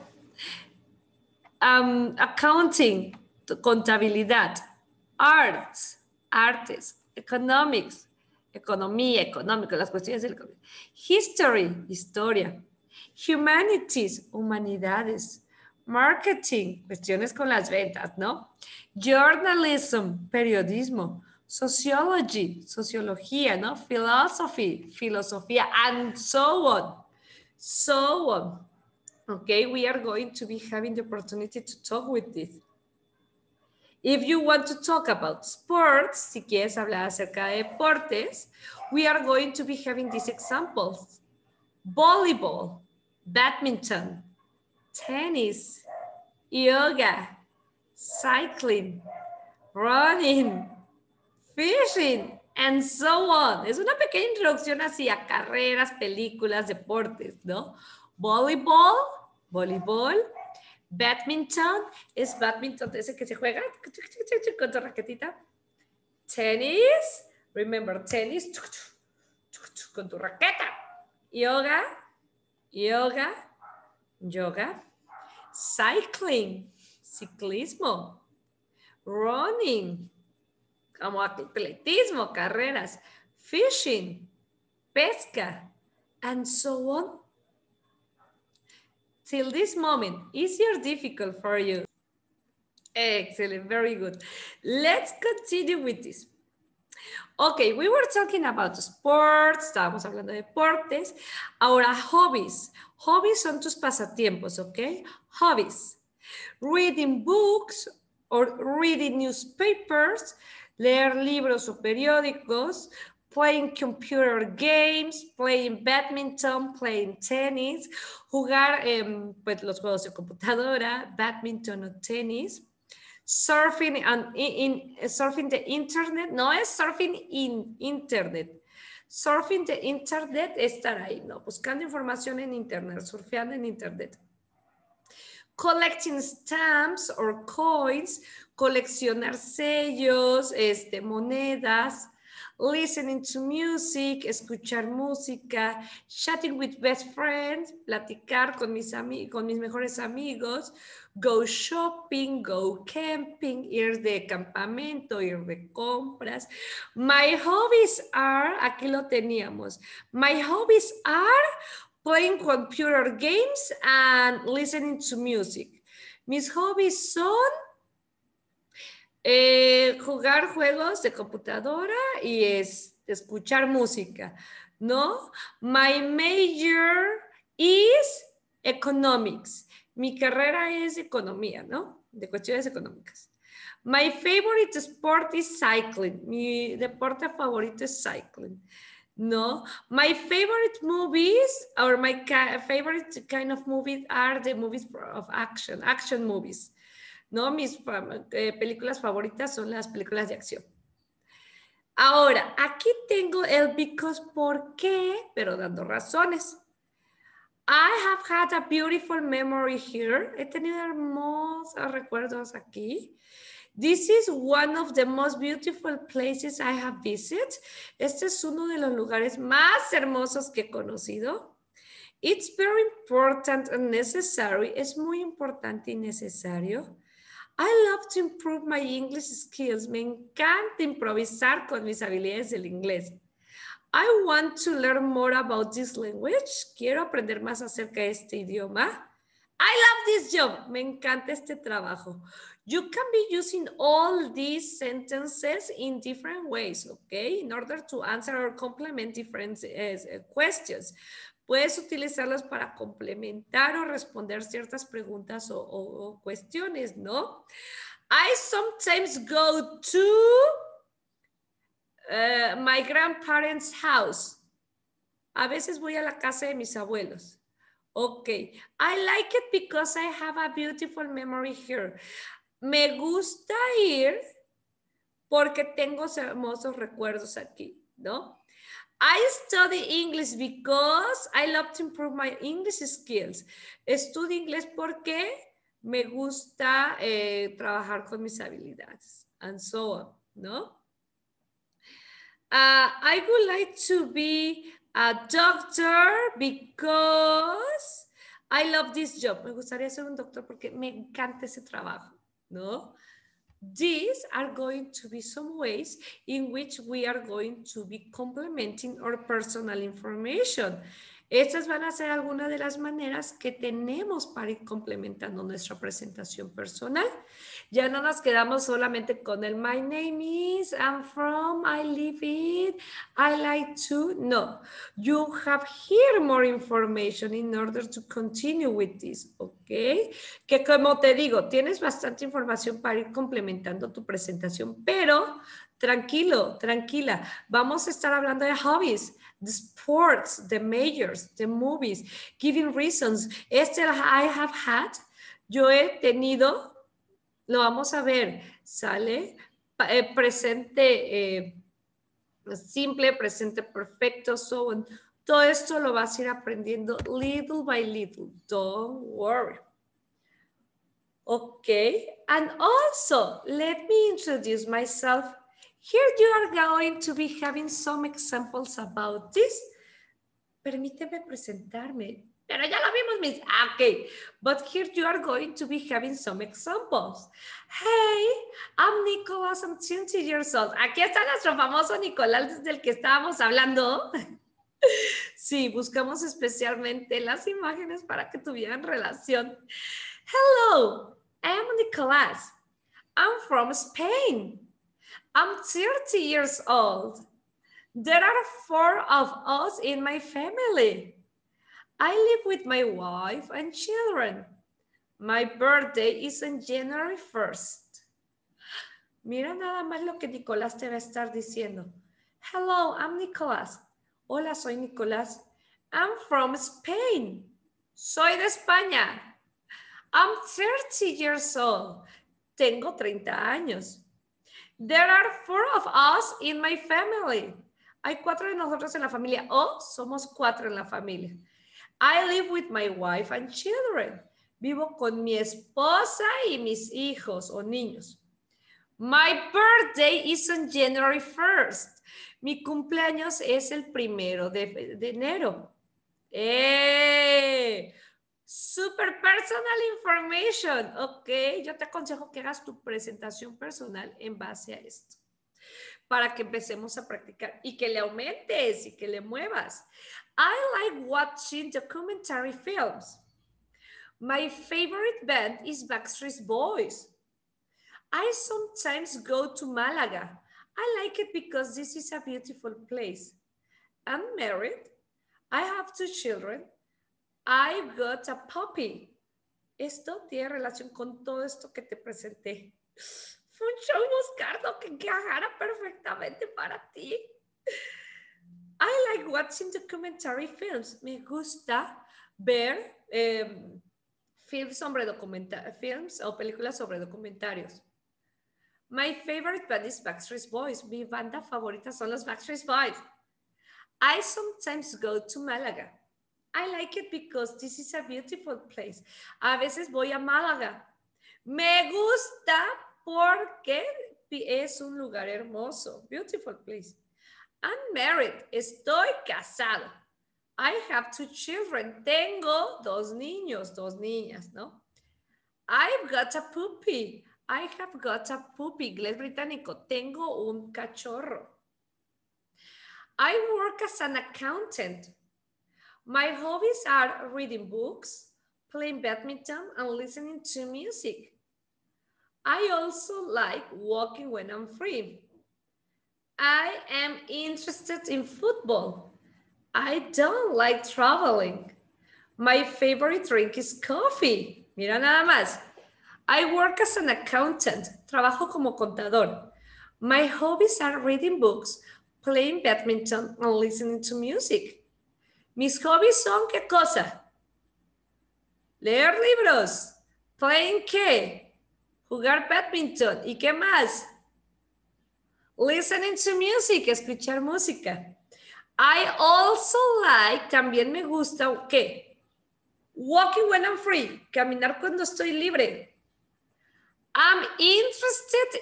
accounting, contabilidad, arts, artes, economics, economía, económico, las cuestiones del history, historia, humanities, humanidades, marketing, cuestiones con las ventas, ¿no? Journalism, periodismo, sociology, sociología, ¿no? Philosophy, filosofía, and so on. So on. Okay, we are going to be having the opportunity to talk with this. If you want to talk about sports, si quieres hablar acerca de deportes, we are going to be having these examples. Volleyball, badminton, tennis, yoga, cycling, running, fishing, and so on. Es una pequeña introducción así a carreras, películas, deportes, ¿no? Volleyball, voleibol. Badminton es badminton ese que se juega con tu raquetita. Tenis, remember tenis, con tu raqueta. Yoga, yoga, yoga. Cycling, ciclismo. Running, como atletismo, carreras. Fishing, pesca, and so on. Till this moment, easy or difficult for you? Excellent, very good. Let's continue with this. Okay, we were talking about sports, estábamos hablando de deportes. Ahora, hobbies. Hobbies son tus pasatiempos, ¿ok? Hobbies. Reading books or reading newspapers, leer libros o periódicos, playing computer games, playing badminton, playing tennis, jugar pues, los juegos de computadora, badminton o tenis, surfing, surfing the internet, no es surfing in internet. Surfing the internet es estar ahí, ¿no? Buscando información en internet, surfeando en internet. Collecting stamps or coins, coleccionar sellos, monedas. Listening to music, escuchar música, chatting with best friends, platicar con mis mejores amigos, go shopping, go camping, ir de campamento, ir de compras. My hobbies are, aquí lo teníamos, my hobbies are playing computer games and listening to music. Mis hobbies son jugar juegos de computadora y escuchar música, ¿no? My major is economics. Mi carrera es economía, ¿no? De cuestiones económicas. My favorite sport is cycling. Mi deporte favorito es cycling, ¿no? My favorite movies or my favorite kind of movies are the movies of action movies. ¿No? Mis películas favoritas son las películas de acción. Ahora, aquí tengo el because, ¿por qué? Pero dando razones. I have had a beautiful memory here. He tenido hermosos recuerdos aquí. This is one of the most beautiful places I have visited. Este es uno de los lugares más hermosos que he conocido. It's very important and necessary. Es muy importante y necesario. I love to improve my English skills. Me encanta improvisar con mis habilidades del inglés. I want to learn more about this language. Quiero aprender más acerca de este idioma. I love this job. Me encanta este trabajo. You can be using all these sentences in different ways, okay? In order to answer or complement different questions. Puedes utilizarlos para complementar o responder ciertas preguntas o cuestiones, ¿no? I sometimes go to my grandparents' house. A veces voy a la casa de mis abuelos. Ok. I like it because I have a beautiful memory here. Me gusta ir porque tengo hermosos recuerdos aquí, ¿no? I study English because I love to improve my English skills. Estudio inglés porque me gusta trabajar con mis habilidades, and so on, ¿no? I would like to be a doctor because I love this job. Me gustaría ser un doctor porque me encanta ese trabajo, ¿no? These are going to be some ways in which we are going to be complementing our personal information. Estas van a ser algunas de las maneras que tenemos para ir complementando nuestra presentación personal. Ya no nos quedamos solamente con el my name is, I'm from, I live in, I like to. No, you have here more information in order to continue with this, ¿ok? Que como te digo, tienes bastante información para ir complementando tu presentación, pero tranquilo, tranquila, vamos a estar hablando de hobbies, the sports, the majors, the movies, giving reasons. I have had, yo he tenido, lo vamos a ver, ¿sale? Presente simple, presente perfecto, so on. Todo esto lo vas a ir aprendiendo little by little, don't worry. Okay, and also let me introduce myself. Here you are going to be having some examples about this. Permíteme presentarme. Pero ya lo vimos, Miss. Okay, but here you are going to be having some examples. Hey, I'm Nicholas, I'm 20 years old. Aquí está nuestro famoso Nicolás del que estábamos hablando. Sí, buscamos especialmente las imágenes para que tuvieran relación. Hello, I'm Nicolás. I'm from Spain. I'm 30 years old. There are 4 of us in my family. I live with my wife and children. My birthday is on January 1st. Mira nada más lo que Nicolás te va a estar diciendo. Hello, I'm Nicolás. Hola, soy Nicolás. I'm from Spain. Soy de España. I'm 30 years old. Tengo 30 años. There are 4 of us in my family. Hay 4 de nosotros en la familia. O somos 4 en la familia. I live with my wife and children. Vivo con mi esposa y mis hijos o niños. My birthday is on January 1st. Mi cumpleaños es el 1 de enero. Super personal information. Ok, yo te aconsejo que hagas tu presentación personal en base a esto, para que empecemos a practicar y que le aumentes y que le muevas. I like watching documentary films. My favorite band is Backstreet Boys. I sometimes go to Malaga. I like it because this is a beautiful place. I'm married. I have 2 children. I've got a puppy. Esto tiene relación con todo esto que te presenté. Fue un show Moscardo que encajara perfectamente para ti. I like watching documentary films. Me gusta ver films o películas sobre documentarios. My favorite band is Backstreet Boys. Mi banda favorita son los Backstreet Boys. I sometimes go to Málaga. I like it because this is a beautiful place. A veces voy a Málaga. Me gusta porque es un lugar hermoso. Beautiful place. I'm married. Estoy casado. I have 2 children. Tengo 2 niños, 2 niñas, ¿no? I've got a puppy. I have got a puppy. Inglés británico. Tengo un cachorro. I work as an accountant. My hobbies are reading books, playing badminton, and listening to music. I also like walking when I'm free. I am interested in football. I don't like traveling. My favorite drink is coffee. Mira nada más. I work as an accountant. Trabajo como contador. My hobbies are reading books, playing badminton, and listening to music. Mis hobbies son ¿qué cosa? Leer libros. ¿Playing qué? Jugar badminton. ¿Y qué más? Listening to music, escuchar música. I also like, también me gusta, ¿qué? Walking when I'm free, caminar cuando estoy libre. I'm interested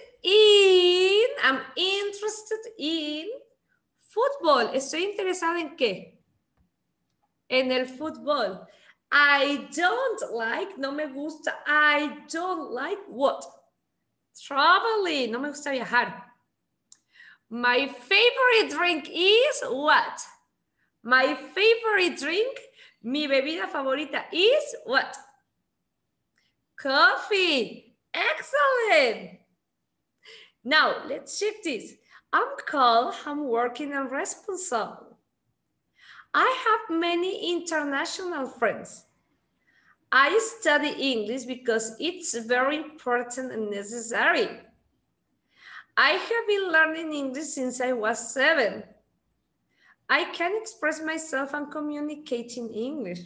in fútbol. Estoy interesada en qué? En el fútbol. I don't like, no me gusta. I don't like what? Traveling, no me gusta viajar. My favorite drink is what? My favorite drink, mi bebida favorita is what? Coffee. Excellent. Now, let's check this. I'm calm, I'm working and responsible. I have many international friends. I study English because it's very important and necessary. I have been learning English since I was 7. I can express myself and communicate in English.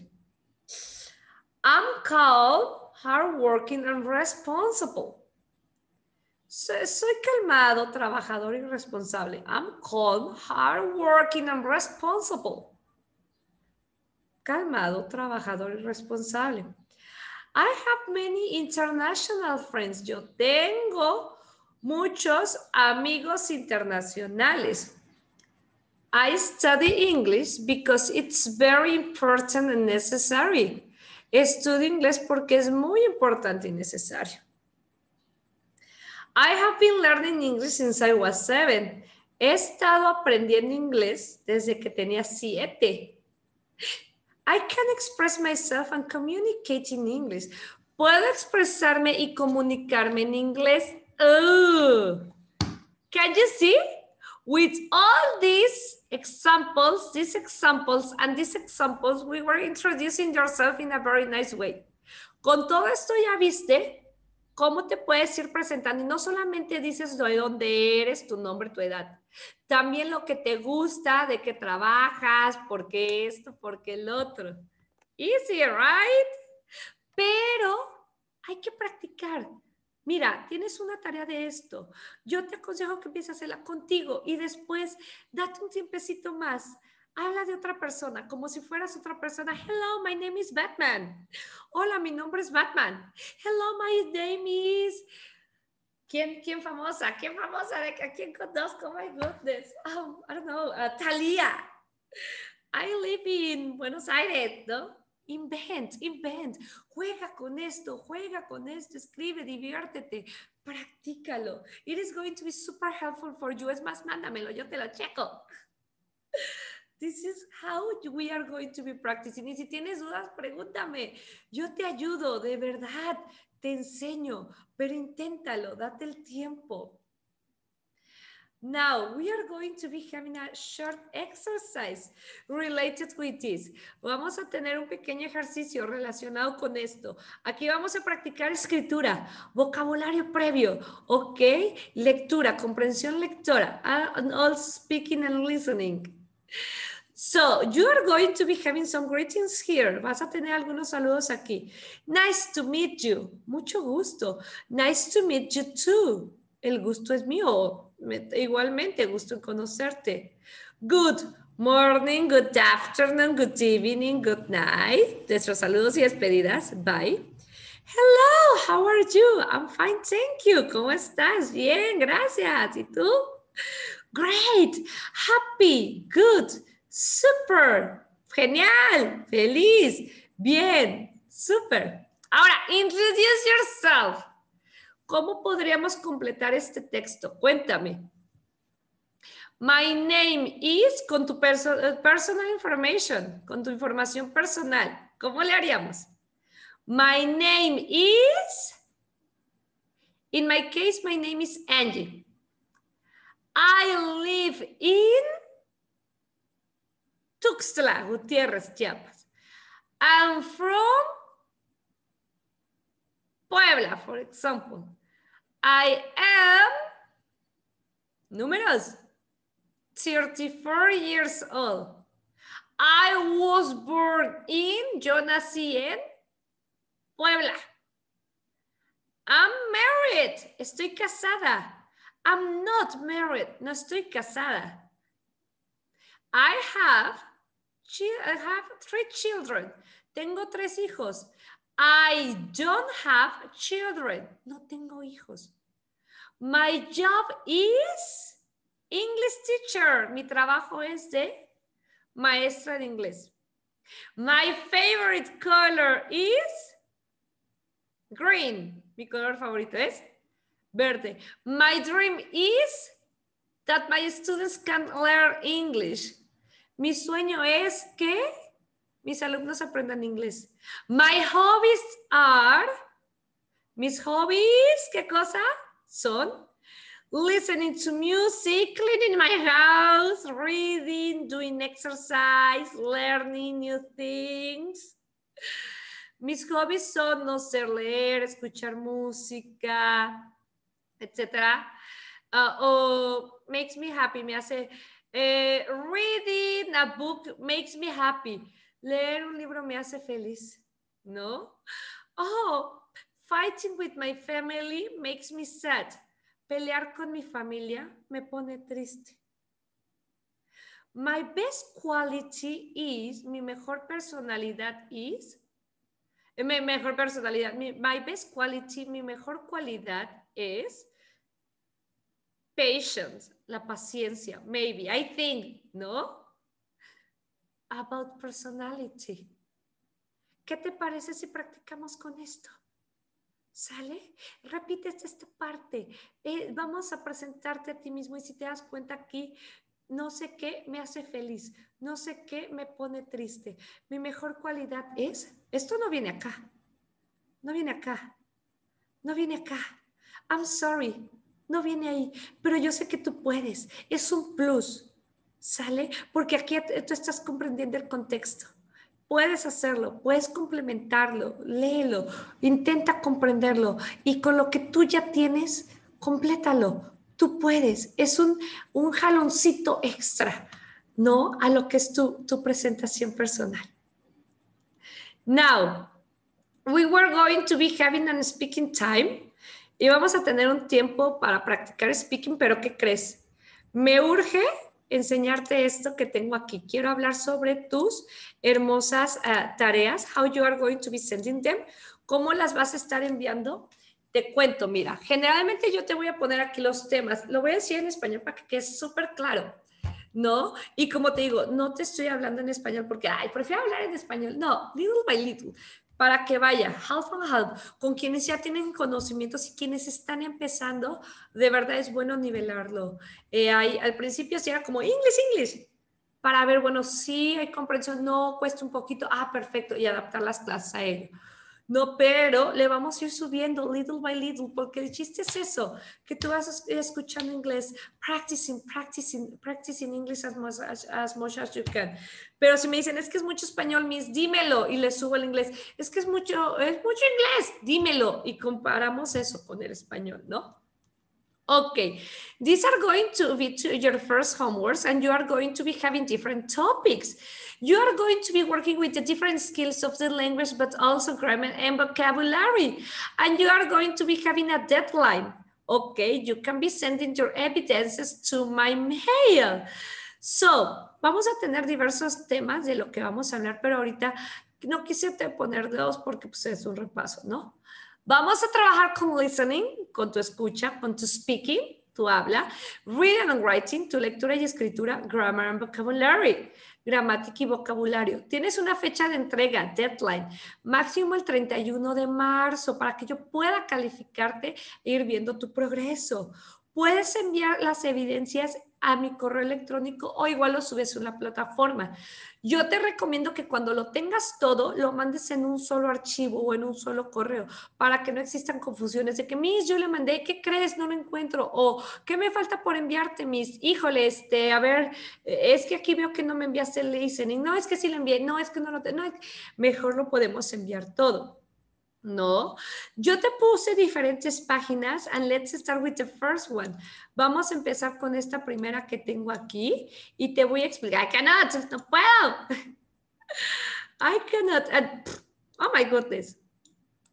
I'm calm, hardworking, and responsible. Soy calmado, trabajador y responsable. I'm calm, hardworking, and responsible. Calmado, trabajador y responsable. I have many international friends. Yo tengo muchos amigos internacionales. I study English because it's very important and necessary. Estudio inglés porque es muy importante y necesario. I have been learning English since I was 7. He estado aprendiendo inglés desde que tenía 7. I can express myself and communicate in English. Puedo expresarme y comunicarme en inglés. Oh. Can you see? With all these examples, we were introducing yourself in a very nice way. Con todo esto ya viste cómo te puedes ir presentando. Y no solamente dices de dónde eres, tu nombre, tu edad. También lo que te gusta, de qué trabajas, por qué esto, por qué el otro. Easy, right? Pero hay que practicar. Mira, tienes una tarea de esto. Yo te aconsejo que empieces a hacerla contigo y después date un tiempecito más. Habla de otra persona, como si fueras otra persona. Hello, my name is Batman. Hola, mi nombre es Batman. Hello, my name is... ¿Quién famosa? ¿Quién famosa? ¿A quién conozco? Oh my goodness. I don't know. Thalía. I live in Buenos Aires, ¿no? Invent. Juega con esto, escribe, diviértete, practícalo. It is going to be super helpful for you. Es más, mándamelo, yo te lo checo. This is how we are going to be practicing. Y si tienes dudas, pregúntame. Yo te ayudo, de verdad, te enseño, pero inténtalo, date el tiempo. Now, we are going to be having a short exercise related with this. Vamos a tener un pequeño ejercicio relacionado con esto. Aquí vamos a practicar escritura, vocabulario previo, ¿ok? Lectura, comprensión lectora, and also speaking and listening. So, you are going to be having some greetings here. Vas a tener algunos saludos aquí. Nice to meet you. Mucho gusto. Nice to meet you too. El gusto es mío. Igualmente, gusto en conocerte. Good morning, good afternoon, good evening, good night. Nuestros saludos y despedidas. Bye. Hello, how are you? I'm fine, thank you. ¿Cómo estás? Bien, gracias. ¿Y tú? Great, happy, good, super, genial, feliz, bien, super. Ahora, introduce yourself. ¿Cómo podríamos completar este texto? Cuéntame. My name is, con tu personal information, con tu información personal. ¿Cómo le haríamos? My name is, in my case, my name is Angie. I live in Tuxtla Gutiérrez, Chiapas. I'm from Puebla, for example. I am, números, 34 years old. I was born in, yo nací en Puebla. I'm married, estoy casada. I'm not married. No estoy casada. I have 3 children. Tengo 3 hijos. I don't have children. No tengo hijos. My job is English teacher. Mi trabajo es de maestra de inglés. My favorite color is green. Mi color favorito es verde. My dream is that my students can learn English. Mi sueño es que mis alumnos aprendan inglés. My hobbies are, mis hobbies, ¿qué cosa? Son listening to music, cleaning my house, reading, doing exercise, learning new things. Mis hobbies son, no sé, leer, escuchar música, etc. O makes me happy, me hace, reading a book makes me happy. Leer un libro me hace feliz, ¿no? Oh, fighting with my family makes me sad. Pelear con mi familia me pone triste. My best quality is, mi mejor personalidad is, my best quality, mi mejor cualidad es patience, la paciencia, maybe, I think, ¿no? About personality. ¿Qué te parece si practicamos con esto? ¿Sale? Repites esta parte. Vamos a presentarte a ti mismo y si te das cuenta aquí, no sé qué me hace feliz, no sé qué me pone triste. Mi mejor cualidad es, esto no viene acá, no viene acá, no viene acá. I'm sorry, no viene ahí, pero yo sé que tú puedes. Es un plus, ¿sale? Porque aquí tú estás comprendiendo el contexto. Puedes hacerlo, puedes complementarlo, léelo, intenta comprenderlo y con lo que tú ya tienes, complétalo. Tú puedes, es un jaloncito extra, ¿no? A lo que es tu presentación personal. Now, we were going to be having a speaking time y vamos a tener un tiempo para practicar speaking, pero ¿qué crees? Me urge enseñarte esto que tengo aquí. Quiero hablar sobre tus hermosas tareas, how you are going to be sending them, cómo las vas a estar enviando. Te cuento, mira, generalmente yo te voy a poner aquí los temas, lo voy a decir en español para que quede súper claro, ¿no? Y como te digo, no te estoy hablando en español porque, ay, prefiero hablar en español. No, little by little, para que vaya half and half, con quienes ya tienen conocimientos y quienes están empezando, de verdad es bueno nivelarlo. Al principio sí era como English, para ver, bueno, sí hay comprensión, no, cuesta un poquito, perfecto, y adaptar las clases a ello. No, pero le vamos a ir subiendo little by little, porque el chiste es eso, que tú vas escuchando inglés, practicing English as much as you can. Pero si me dicen, es que es mucho español, Miss, dímelo, y le subo el inglés. Es que es mucho inglés, dímelo, y comparamos eso con el español, ¿no? Okay, these are going to be your first homeworks and you are going to be having different topics. You are going to be working with the different skills of the language, but also grammar and vocabulary. And you are going to be having a deadline. Okay, you can be sending your evidences to my mail. So, vamos a tener diversos temas de lo que vamos a hablar, pero ahorita no quise poner dos porque pues, es un repaso, ¿no? Vamos a trabajar con listening, con tu escucha, con tu speaking, tu habla, reading and writing, tu lectura y escritura, grammar and vocabulary, gramática y vocabulario. Tienes una fecha de entrega, deadline, máximo el 31 de marzo, para que yo pueda calificarte e ir viendo tu progreso. Puedes enviar las evidencias a mi correo electrónico o igual lo subes a una plataforma. Yo te recomiendo que cuando lo tengas todo, lo mandes en un solo archivo o en un solo correo para que no existan confusiones de que, Miss, yo le mandé, ¿qué crees? No lo encuentro. O, ¿qué me falta por enviarte, Miss? Híjole, a ver, es que aquí veo que no me enviaste el listening. No, es que sí lo envié. No, es que no lo tengo. No, mejor lo podemos enviar todo. No, yo te puse diferentes páginas and let's start with the first one. Vamos a empezar con esta primera que tengo aquí y te voy a explicar. I cannot, no puedo. I cannot. Oh my goodness.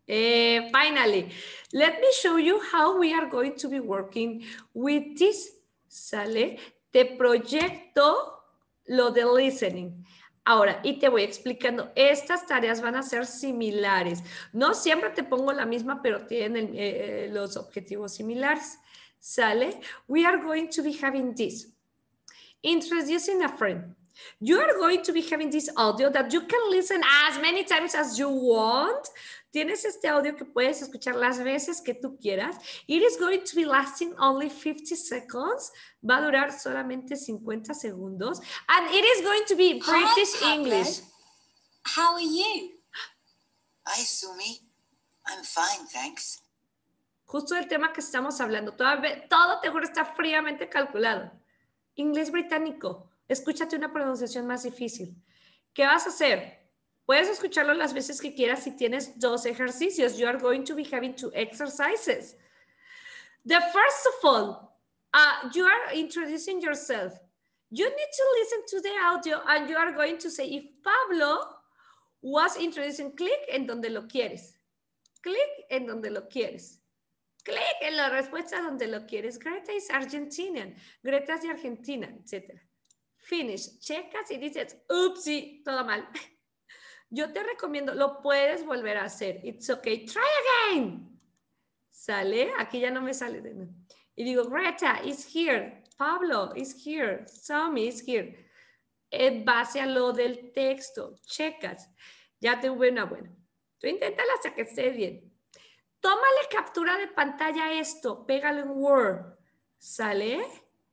Finally, let me show you how we are going to be working with this. ¿Sale? Te proyecto lo de listening. Ahora, y te voy explicando, estas tareas van a ser similares. No siempre te pongo la misma, pero tienen los objetivos similares. ¿Sale? We are going to be having this. Introducing a friend. You are going to be having this audio that you can listen as many times as you want. Tienes este audio que puedes escuchar las veces que tú quieras. It is going to be lasting only 50 seconds. Va a durar solamente 50 segundos. And it is going to be British Hi, English. How are you? Hi, Sumi. I'm fine, thanks. Justo el tema que estamos hablando. Todo te juro está fríamente calculado. Inglés británico. Escúchate una pronunciación más difícil. ¿Qué vas a hacer? Puedes escucharlo las veces que quieras si tienes 2 ejercicios. You are going to be having 2 exercises. The first of all, you are introducing yourself. You need to listen to the audio and you are going to say, if Pablo was introducing, clic en donde lo quieres. Clic en donde lo quieres. Clic en la respuesta donde lo quieres. Greta is Argentinian. Greta es de Argentina, etc. Finish. Checas y dices, upsi, todo mal. Yo te recomiendo, lo puedes volver a hacer. It's okay. Try again. ¿Sale? Aquí ya no me sale. Y digo, Greta is here. Pablo is here. Sami is here. En base a lo del texto. Checas. Ya te hubo una buena. Tú inténtala hasta que esté bien. Tómale captura de pantalla a esto. Pégalo en Word. ¿Sale?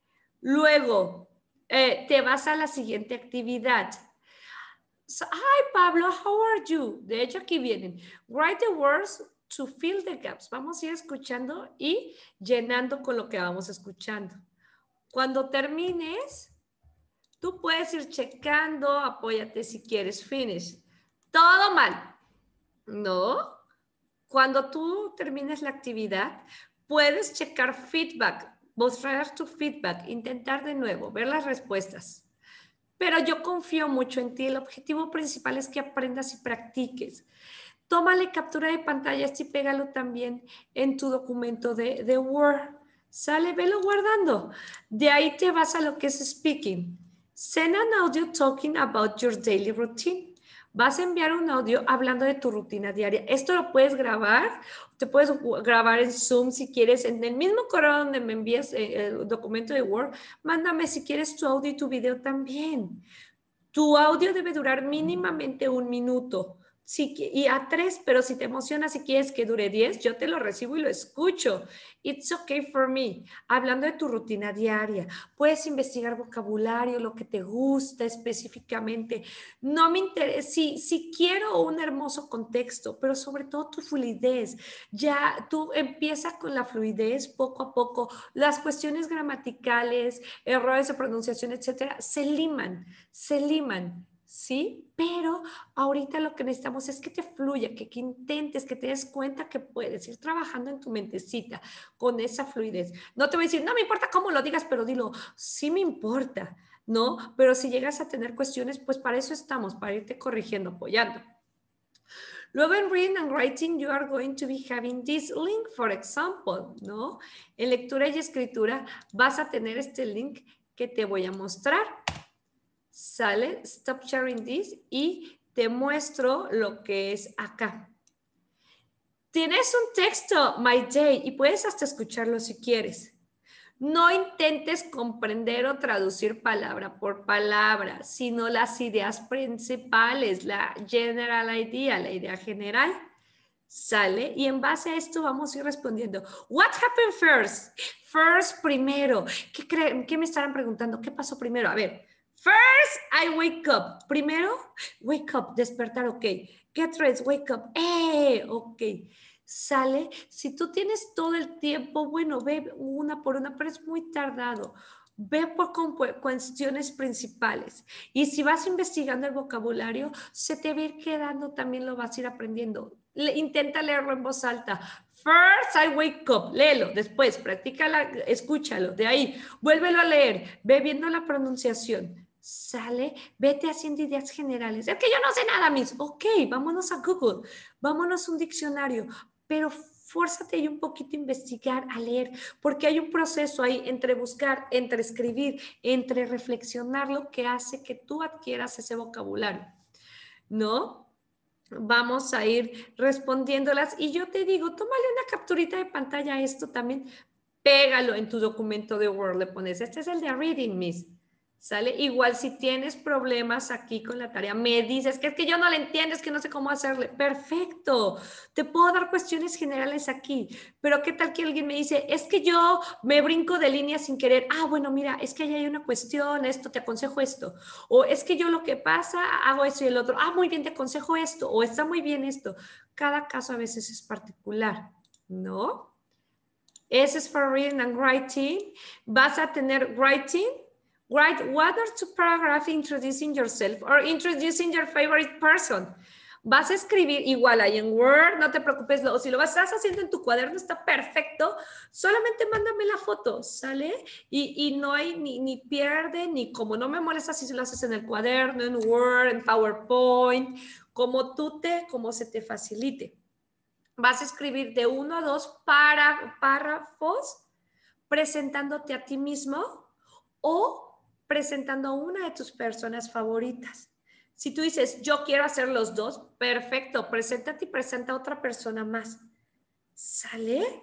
Luego, te vas a la siguiente actividad. So, hi, Pablo, how are you? De hecho, aquí vienen. Write the words to fill the gaps. Vamos a ir escuchando y llenando con lo que vamos escuchando. Cuando termines, tú puedes ir checando, apóyate si quieres, finish. Todo mal, ¿no? Cuando tú termines la actividad, puedes checar feedback, mostrar tu feedback, intentar de nuevo, ver las respuestas. Pero yo confío mucho en ti. El objetivo principal es que aprendas y practiques. Tómale captura de pantalla y pégalo también en tu documento de Word. Sale, velo guardando. De ahí te vas a lo que es speaking. Send an audio talking about your daily routine. Vas a enviar un audio hablando de tu rutina diaria. Esto lo puedes grabar, te puedes grabar en Zoom si quieres, en el mismo correo donde me envías el documento de Word, mándame si quieres tu audio y tu video también. Tu audio debe durar mínimamente 1 minuto. Sí, y a 3, pero si te emociona, si quieres que dure 10, yo te lo recibo y lo escucho. It's okay for me. Hablando de tu rutina diaria, puedes investigar vocabulario, lo que te gusta específicamente. No me interesa, si quiero un hermoso contexto, pero sobre todo tu fluidez. Ya tú empiezas con la fluidez poco a poco. Las cuestiones gramaticales, errores de pronunciación, etcétera, se liman. ¿Sí? Pero ahorita lo que necesitamos es que te fluya, que intentes, que te des cuenta que puedes ir trabajando en tu mentecita con esa fluidez. No te voy a decir, no me importa cómo lo digas, pero dilo, sí me importa, ¿no? Pero si llegas a tener cuestiones, pues para eso estamos, para irte corrigiendo, apoyando. Luego en reading and writing, you are going to be having this link, for example, ¿no? En lectura y escritura vas a tener este link que te voy a mostrar. Sale, stop sharing this y te muestro lo que es acá. Tienes un texto, my day, y puedes hasta escucharlo si quieres. No intentes comprender o traducir palabra por palabra, sino las ideas principales, la general idea, la idea general. Sale, y en base a esto vamos a ir respondiendo. What happened first? First, primero. ¿Qué me estarán preguntando? ¿Qué pasó primero? A ver. First, I wake up. Primero, wake up, despertar, ok. Get dressed, wake up. Ok. Sale. Si tú tienes todo el tiempo, bueno, ve una por una, pero es muy tardado. Ve por cuestiones principales. Y si vas investigando el vocabulario, se te va a ir quedando, también lo vas a ir aprendiendo. Intenta leerlo en voz alta. First I wake up, léelo, después practícala, escúchalo, de ahí, vuélvelo a leer, ve viendo la pronunciación. ¿Sale? Vete haciendo ideas generales. Es que yo no sé nada, Miss. Ok, vámonos a Google, vámonos a un diccionario, pero fórzate ahí un poquito a investigar, a leer, porque hay un proceso ahí entre buscar, entre escribir, entre reflexionar lo que hace que tú adquieras ese vocabulario, ¿no? Vamos a ir respondiéndolas y yo te digo, tómale una capturita de pantalla a esto también, pégalo en tu documento de Word, le pones, este es el de Reading, Miss. ¿Sale? Igual si tienes problemas aquí con la tarea, me dices que es que yo no la entiendo, es que no sé cómo hacerle. Perfecto, te puedo dar cuestiones generales aquí, pero ¿qué tal que alguien me dice, es que yo me brinco de línea sin querer? Ah, bueno, mira, es que ahí hay una cuestión, esto, te aconsejo esto. O es que yo lo que pasa, hago eso y el otro. Ah, muy bien, te aconsejo esto. O está muy bien esto. Cada caso a veces es particular, ¿no? Ese es for reading and writing. Vas a tener writing. Write 1 or 2 paragraphs introducing yourself or introducing your favorite person. Vas a escribir igual ahí en Word, no te preocupes, si lo estás haciendo en tu cuaderno está perfecto, solamente mándame la foto, ¿sale? Y no hay ni pierde, ni como no me molesta si lo haces en el cuaderno, en Word, en PowerPoint, como se te facilite. Vas a escribir de 1 a 2 párrafos presentándote a ti mismo o presentando a una de tus personas favoritas. Si tú dices, yo quiero hacer los dos, perfecto, preséntate y presenta a otra persona más. ¿Sale?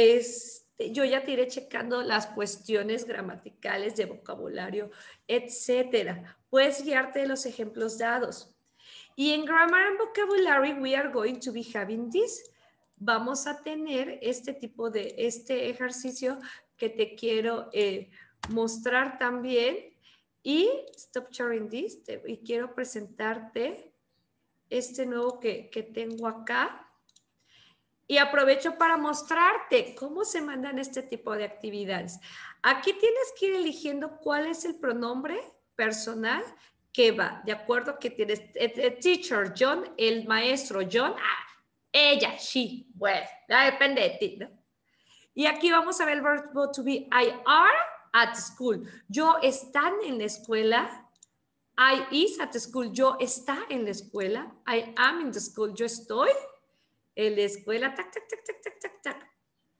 Yo ya te iré checando las cuestiones gramaticales de vocabulario, etcétera. Puedes guiarte de los ejemplos dados. Y en Grammar and Vocabulary, we are going to be having this. Vamos a tener este tipo de ejercicio que te quiero mostrar también. Y stop sharing this. Y quiero presentarte este nuevo que tengo acá. Y aprovecho para mostrarte cómo se mandan este tipo de actividades. Aquí tienes que ir eligiendo cuál es el pronombre personal que va. De acuerdo que tienes teacher, John, el maestro, John, ella, she. Bueno, depende de ti, ¿no? Y aquí vamos a ver el verbo to be. I are at school. Yo están en la escuela. I is at school. Yo está en la escuela. I am in the school. Yo estoy en la escuela. Tac, tac, tac, tac, tac, tac, tac.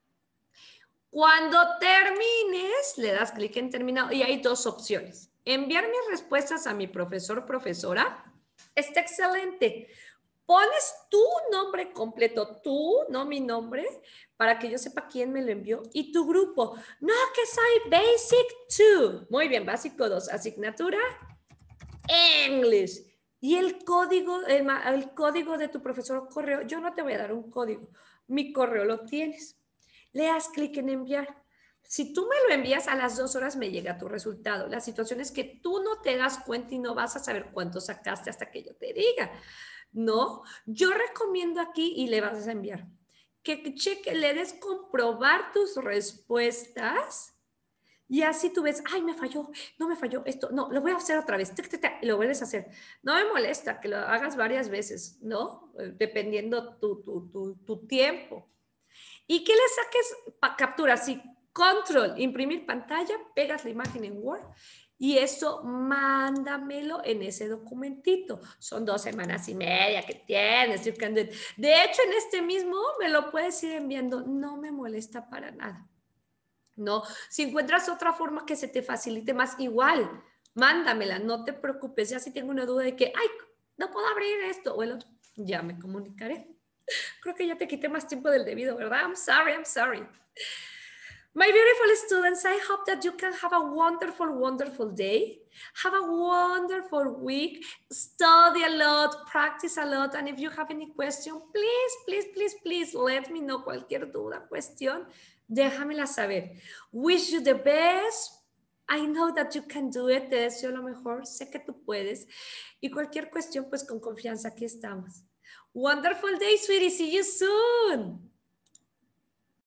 Cuando termines, le das clic en terminado y hay dos opciones. Enviar mis respuestas a mi profesor o profesora. Está excelente. Pones tu nombre completo, tú, no mi nombre, para que yo sepa quién me lo envió. Y tu grupo. No, que soy Basic 2. Muy bien, Básico 2. Asignatura English. Y el código de tu profesor o correo, yo no te voy a dar un código. Mi correo lo tienes. Le das clic en enviar. Si tú me lo envías a las 2 horas, me llega tu resultado. La situación es que tú no te das cuenta y no vas a saber cuánto sacaste hasta que yo te diga. ¿No? Yo recomiendo aquí y le vas a enviar que cheque, le des comprobar tus respuestas y así tú ves, ay, me falló, no me falló esto, no, lo voy a hacer otra vez, y lo vuelves a hacer. No me molesta que lo hagas varias veces, ¿no? Dependiendo tu tiempo. Y que le saques captura, así, control, imprimir pantalla, pegas la imagen en Word y eso mándamelo en ese documentito. Son 2 semanas y media que tienes. De hecho, en este mismo me lo puedes ir enviando. No me molesta para nada. ¿No? Si encuentras otra forma que se te facilite más, igual, mándamela. No te preocupes. Ya si tengo una duda de que, ay, no puedo abrir esto o el otro, ya me comunicaré. Creo que ya te quité más tiempo del debido, ¿verdad? I'm sorry. My beautiful students, I hope that you can have a wonderful, wonderful day. Have a wonderful week. Study a lot, practice a lot. And if you have any question, please, let me know. Cualquier duda, cuestión, déjamela saber. Wish you the best. I know that you can do it. Te deseo lo mejor. Sé que tú puedes. Y cualquier cuestión, pues con confianza, aquí estamos. Wonderful day, sweetie. See you soon.